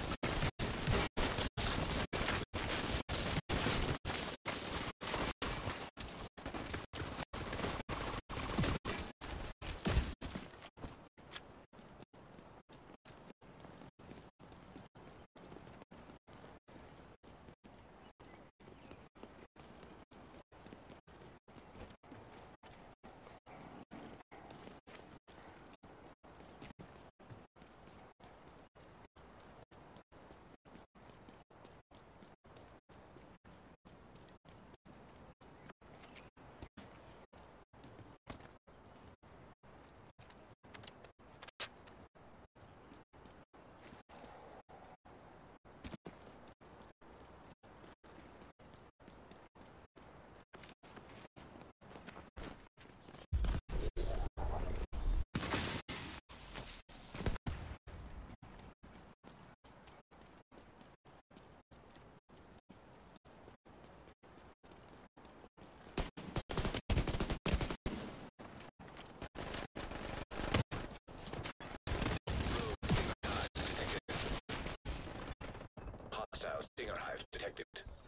Hostile stinger hive detected.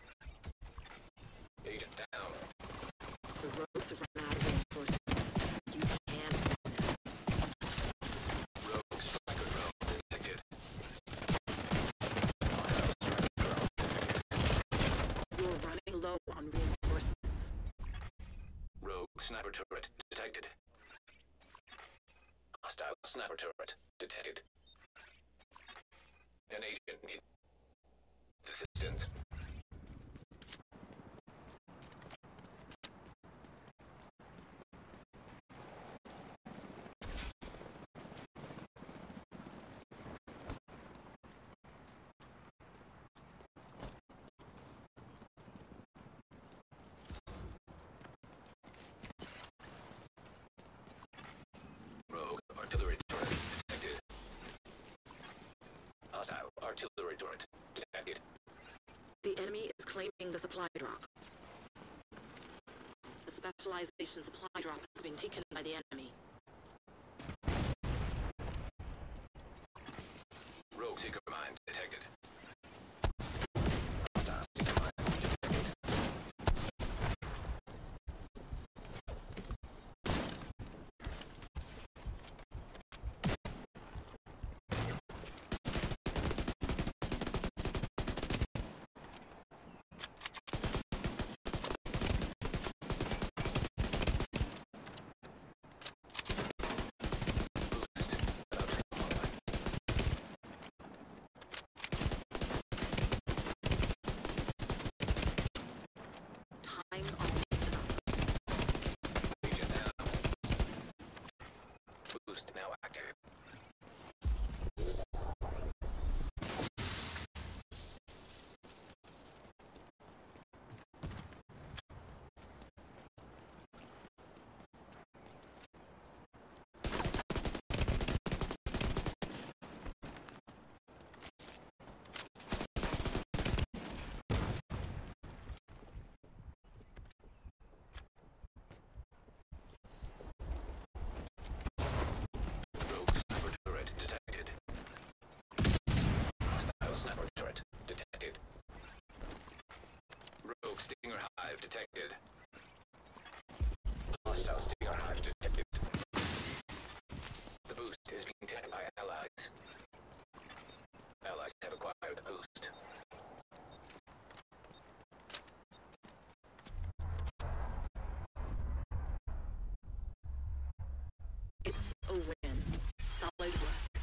Agent down. The roads have run out of reinforcements. You can. Rogue striker drone detected. Hostile striker drone detected. You're running low on reinforcements. Rogue sniper turret detected. Hostile sniper turret detected. An agent needs assistance. Rogue artillery turret detected. Hostile artillery turret detected. The enemy is claiming the supply drop. The specialization supply drop has been taken by the enemy. detected. Hostile stinger mine detected. Time almost up. Agent down. Boost now active. Rogue sniper turret detected. Hostile sniper turret detected. Rogue stinger hive detected. Hostile stinger hive detected. The boost is being taken by allies. Allies have acquired the boost. It's a win. Solid work.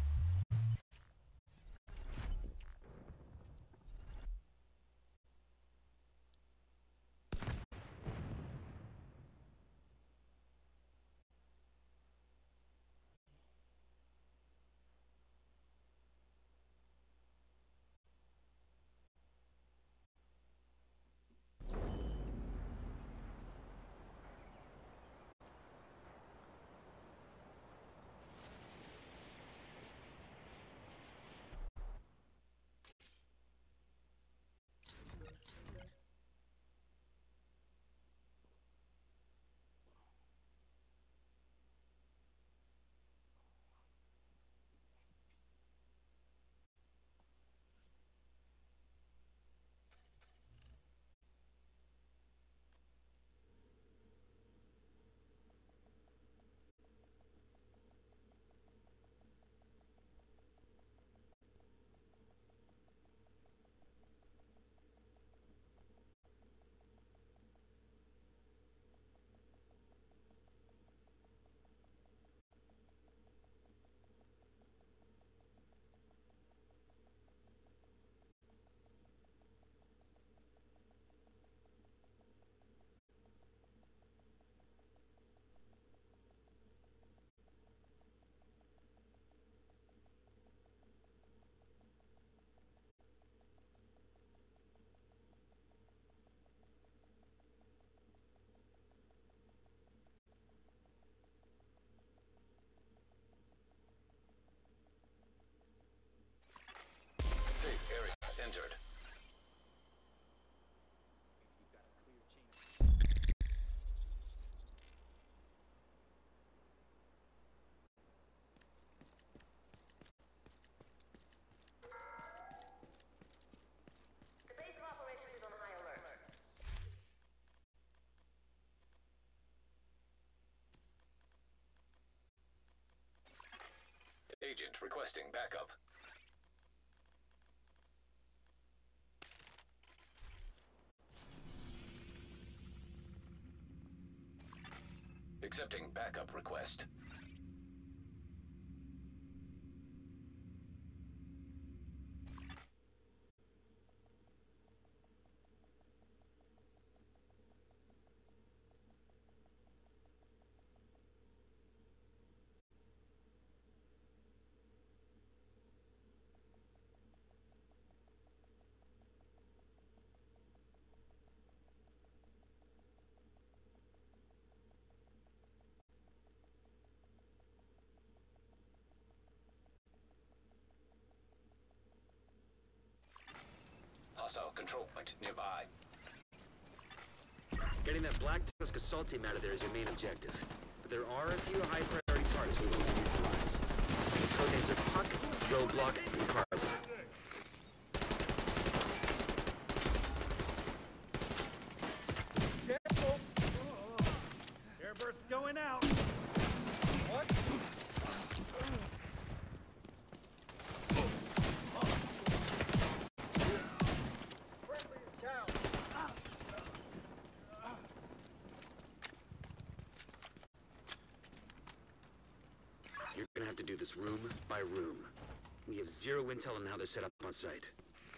Safe area entered. The base of operations is on high alert. Agent requesting backup. Accepting backup request. Hostile control point nearby. Getting that Black Tusk assault team out of there is your main objective. But there are a few high-priority targets we will need to neutralize. The codenames are Puck, Roadblock, and Carver. going out. What? Friendly is down. You're gonna have to do this room by room. We have zero intel on how they're set up on site.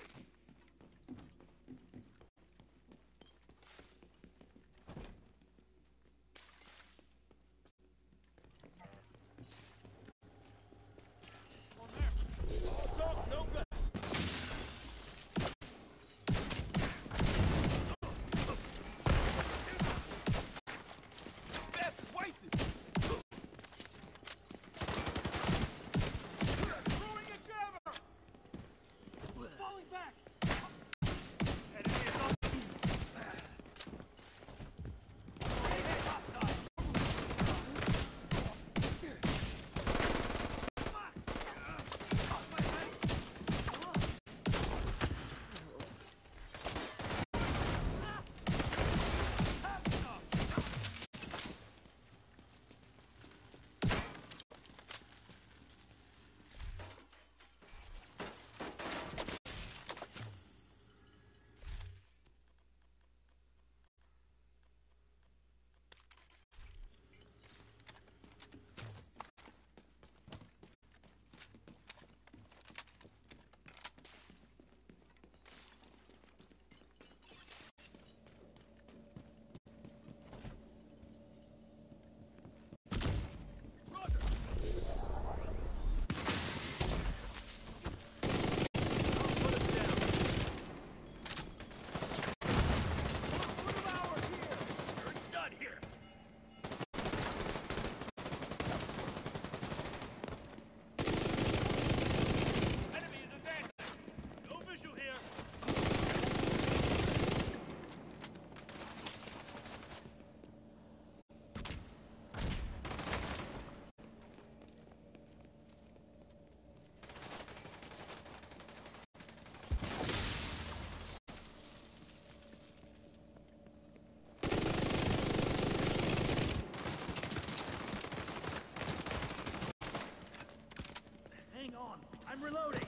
I'm reloading.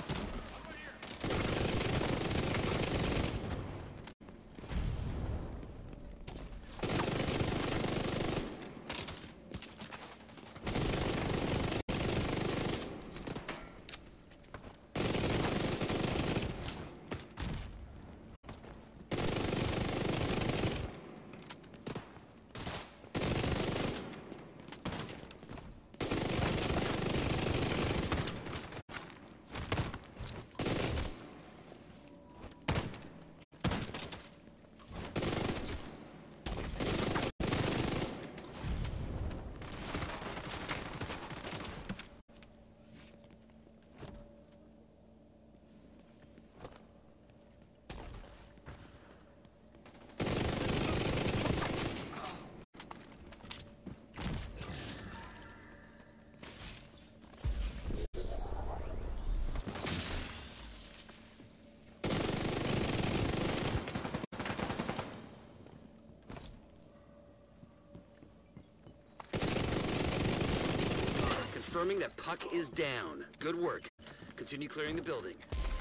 Confirming that Puck is down. Good work. Continue clearing the building.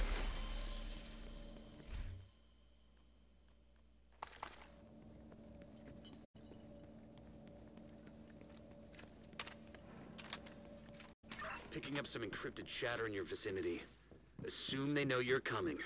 Picking up some encrypted chatter in your vicinity. Assume they know you're coming.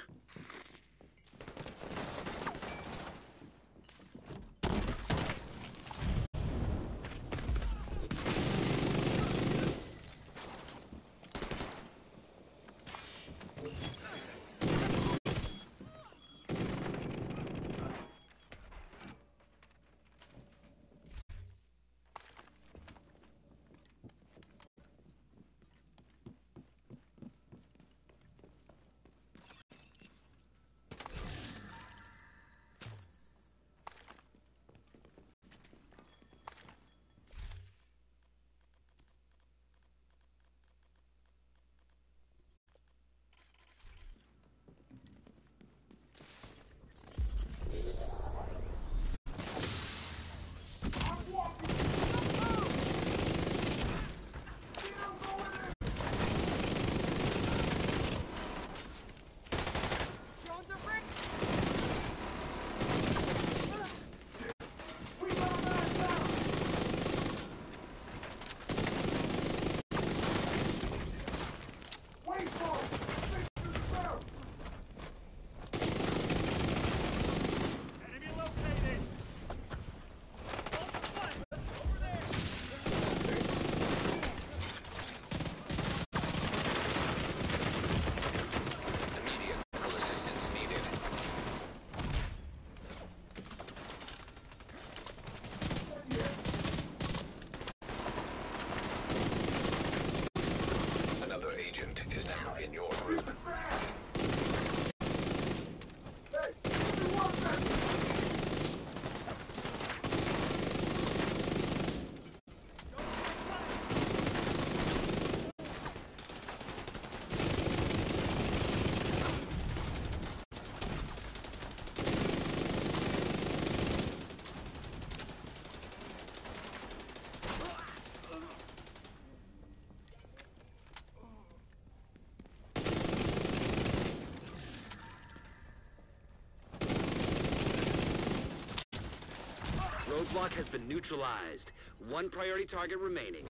Roadblock has been neutralized. One priority target remaining.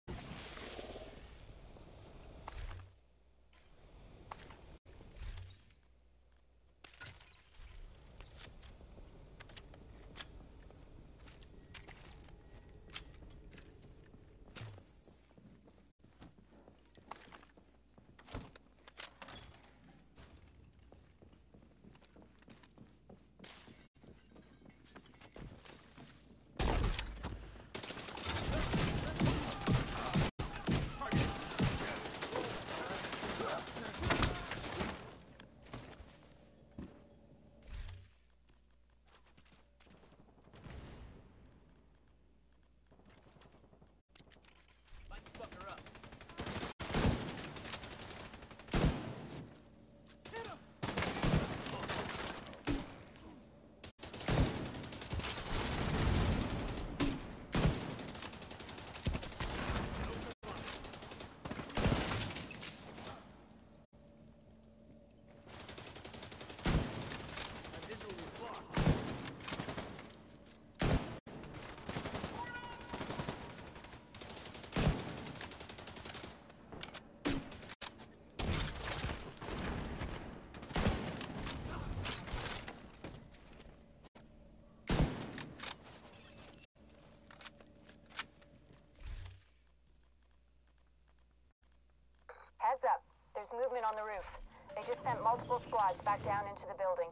Heads up. There's movement on the roof. They just sent multiple squads back down into the building.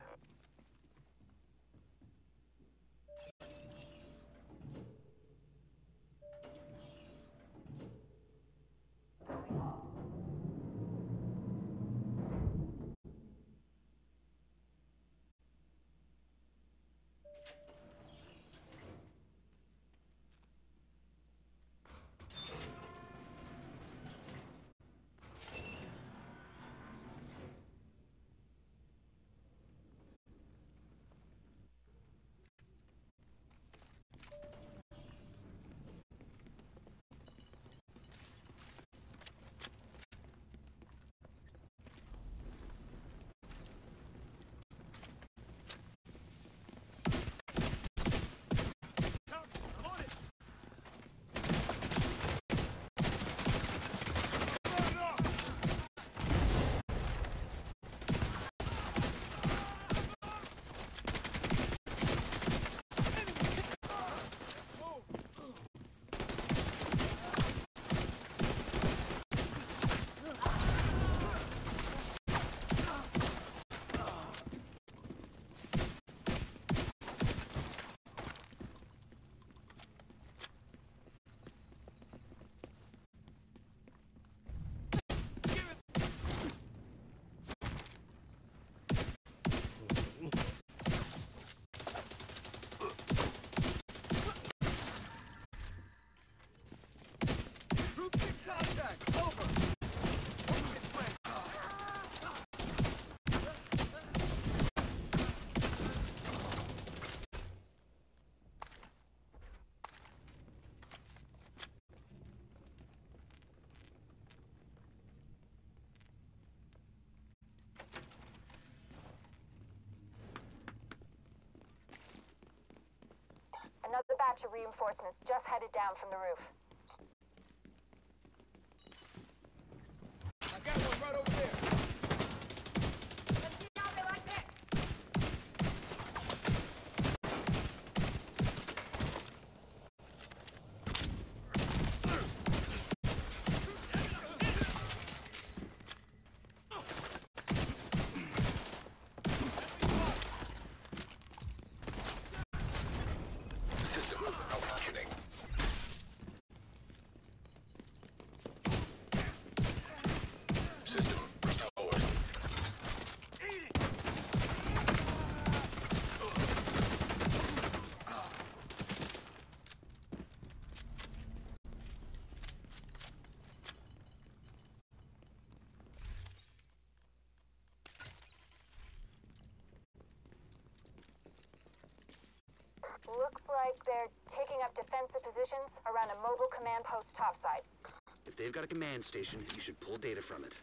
Another batch of reinforcements just headed down from the roof. I got one right over there. Let's see how they like this. System malfunctioning. System restored. Looks like they're taking up defensive positions around a mobile command post topside. If they've got a command station, you should pull data from it.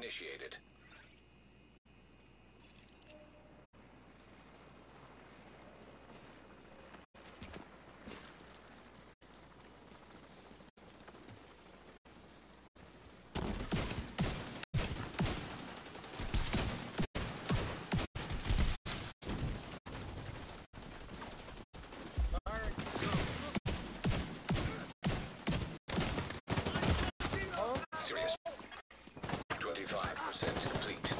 initiated. Firing. Serious. 25% complete.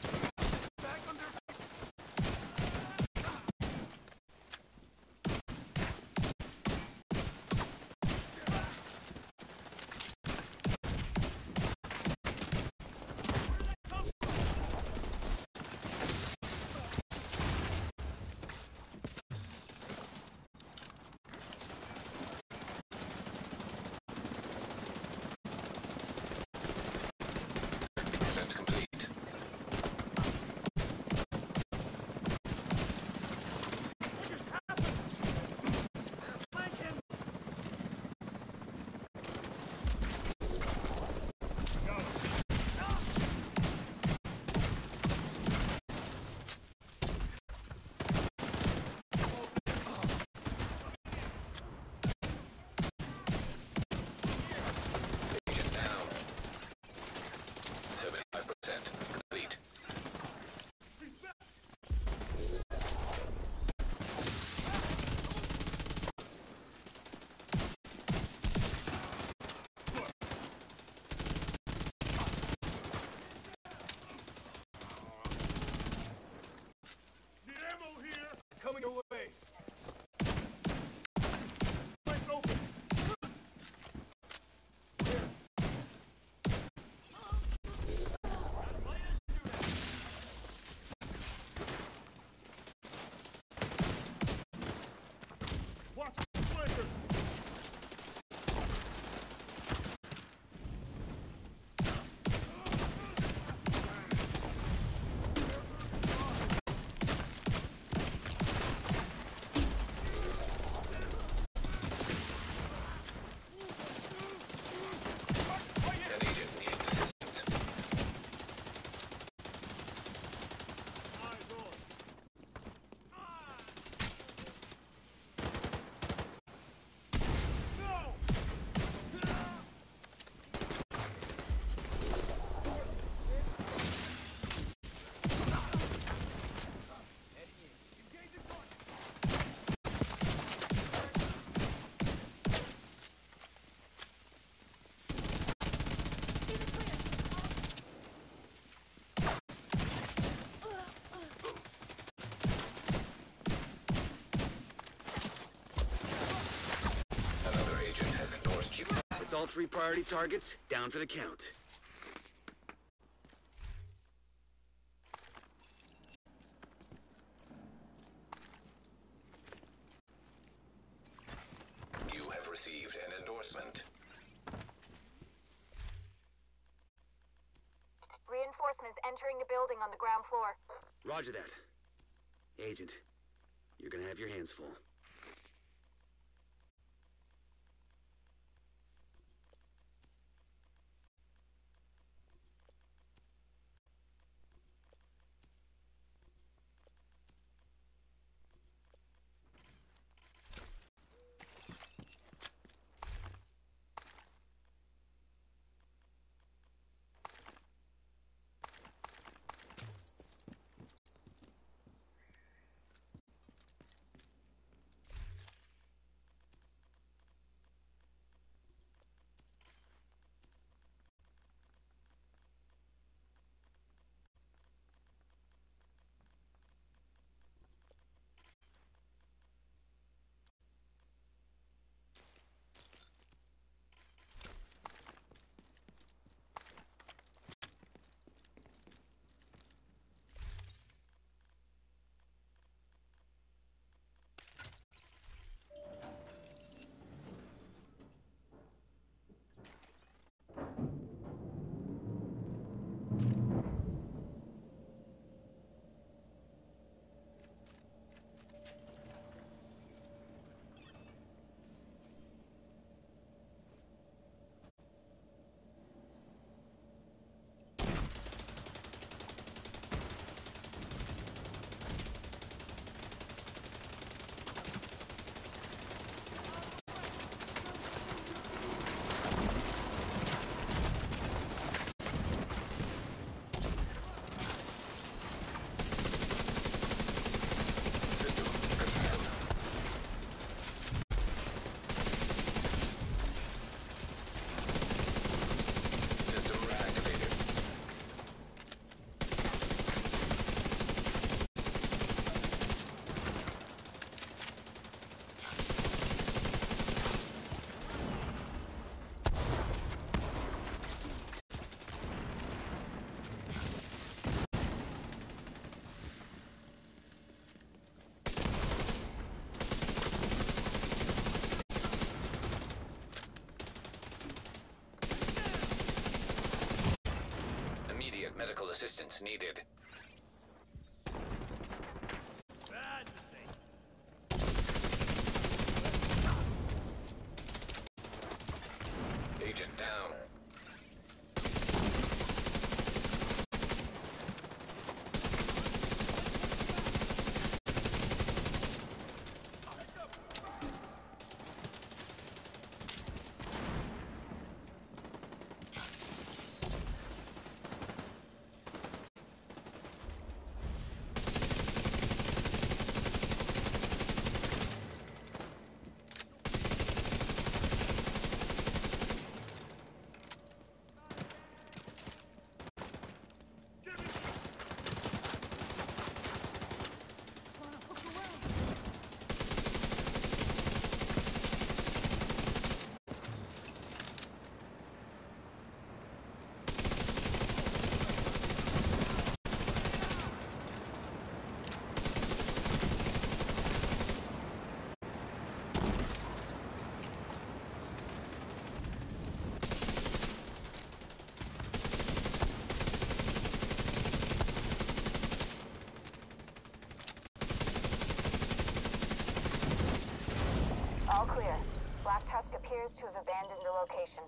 Percent complete. Agent down. 75% complete. Need ammo here! Coming away! Flank's open! Watch the flanker! An agent needing assistance. Eyes on! No! Another agent has endorsed you. It's all 3 priority targets, down for the count. You have received an endorsement. Reinforcements entering the building on the ground floor. Roger that. Agent, you're gonna have your hands full. Medical assistance needed. Bad mistake. Agent down. All clear. Black Tusk appears to have abandoned the location.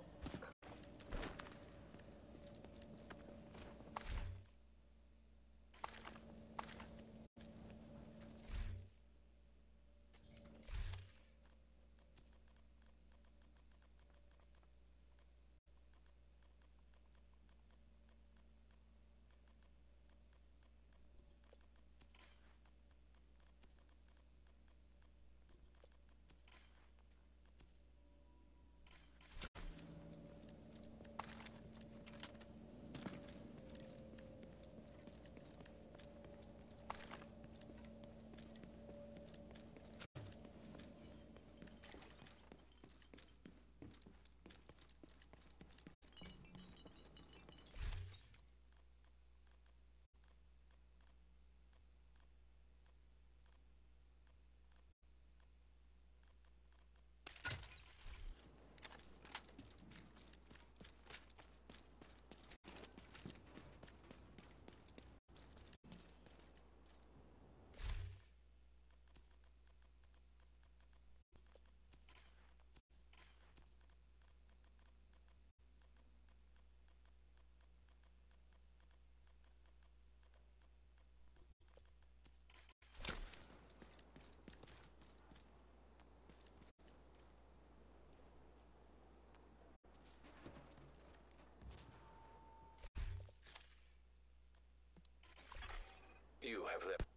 You have left.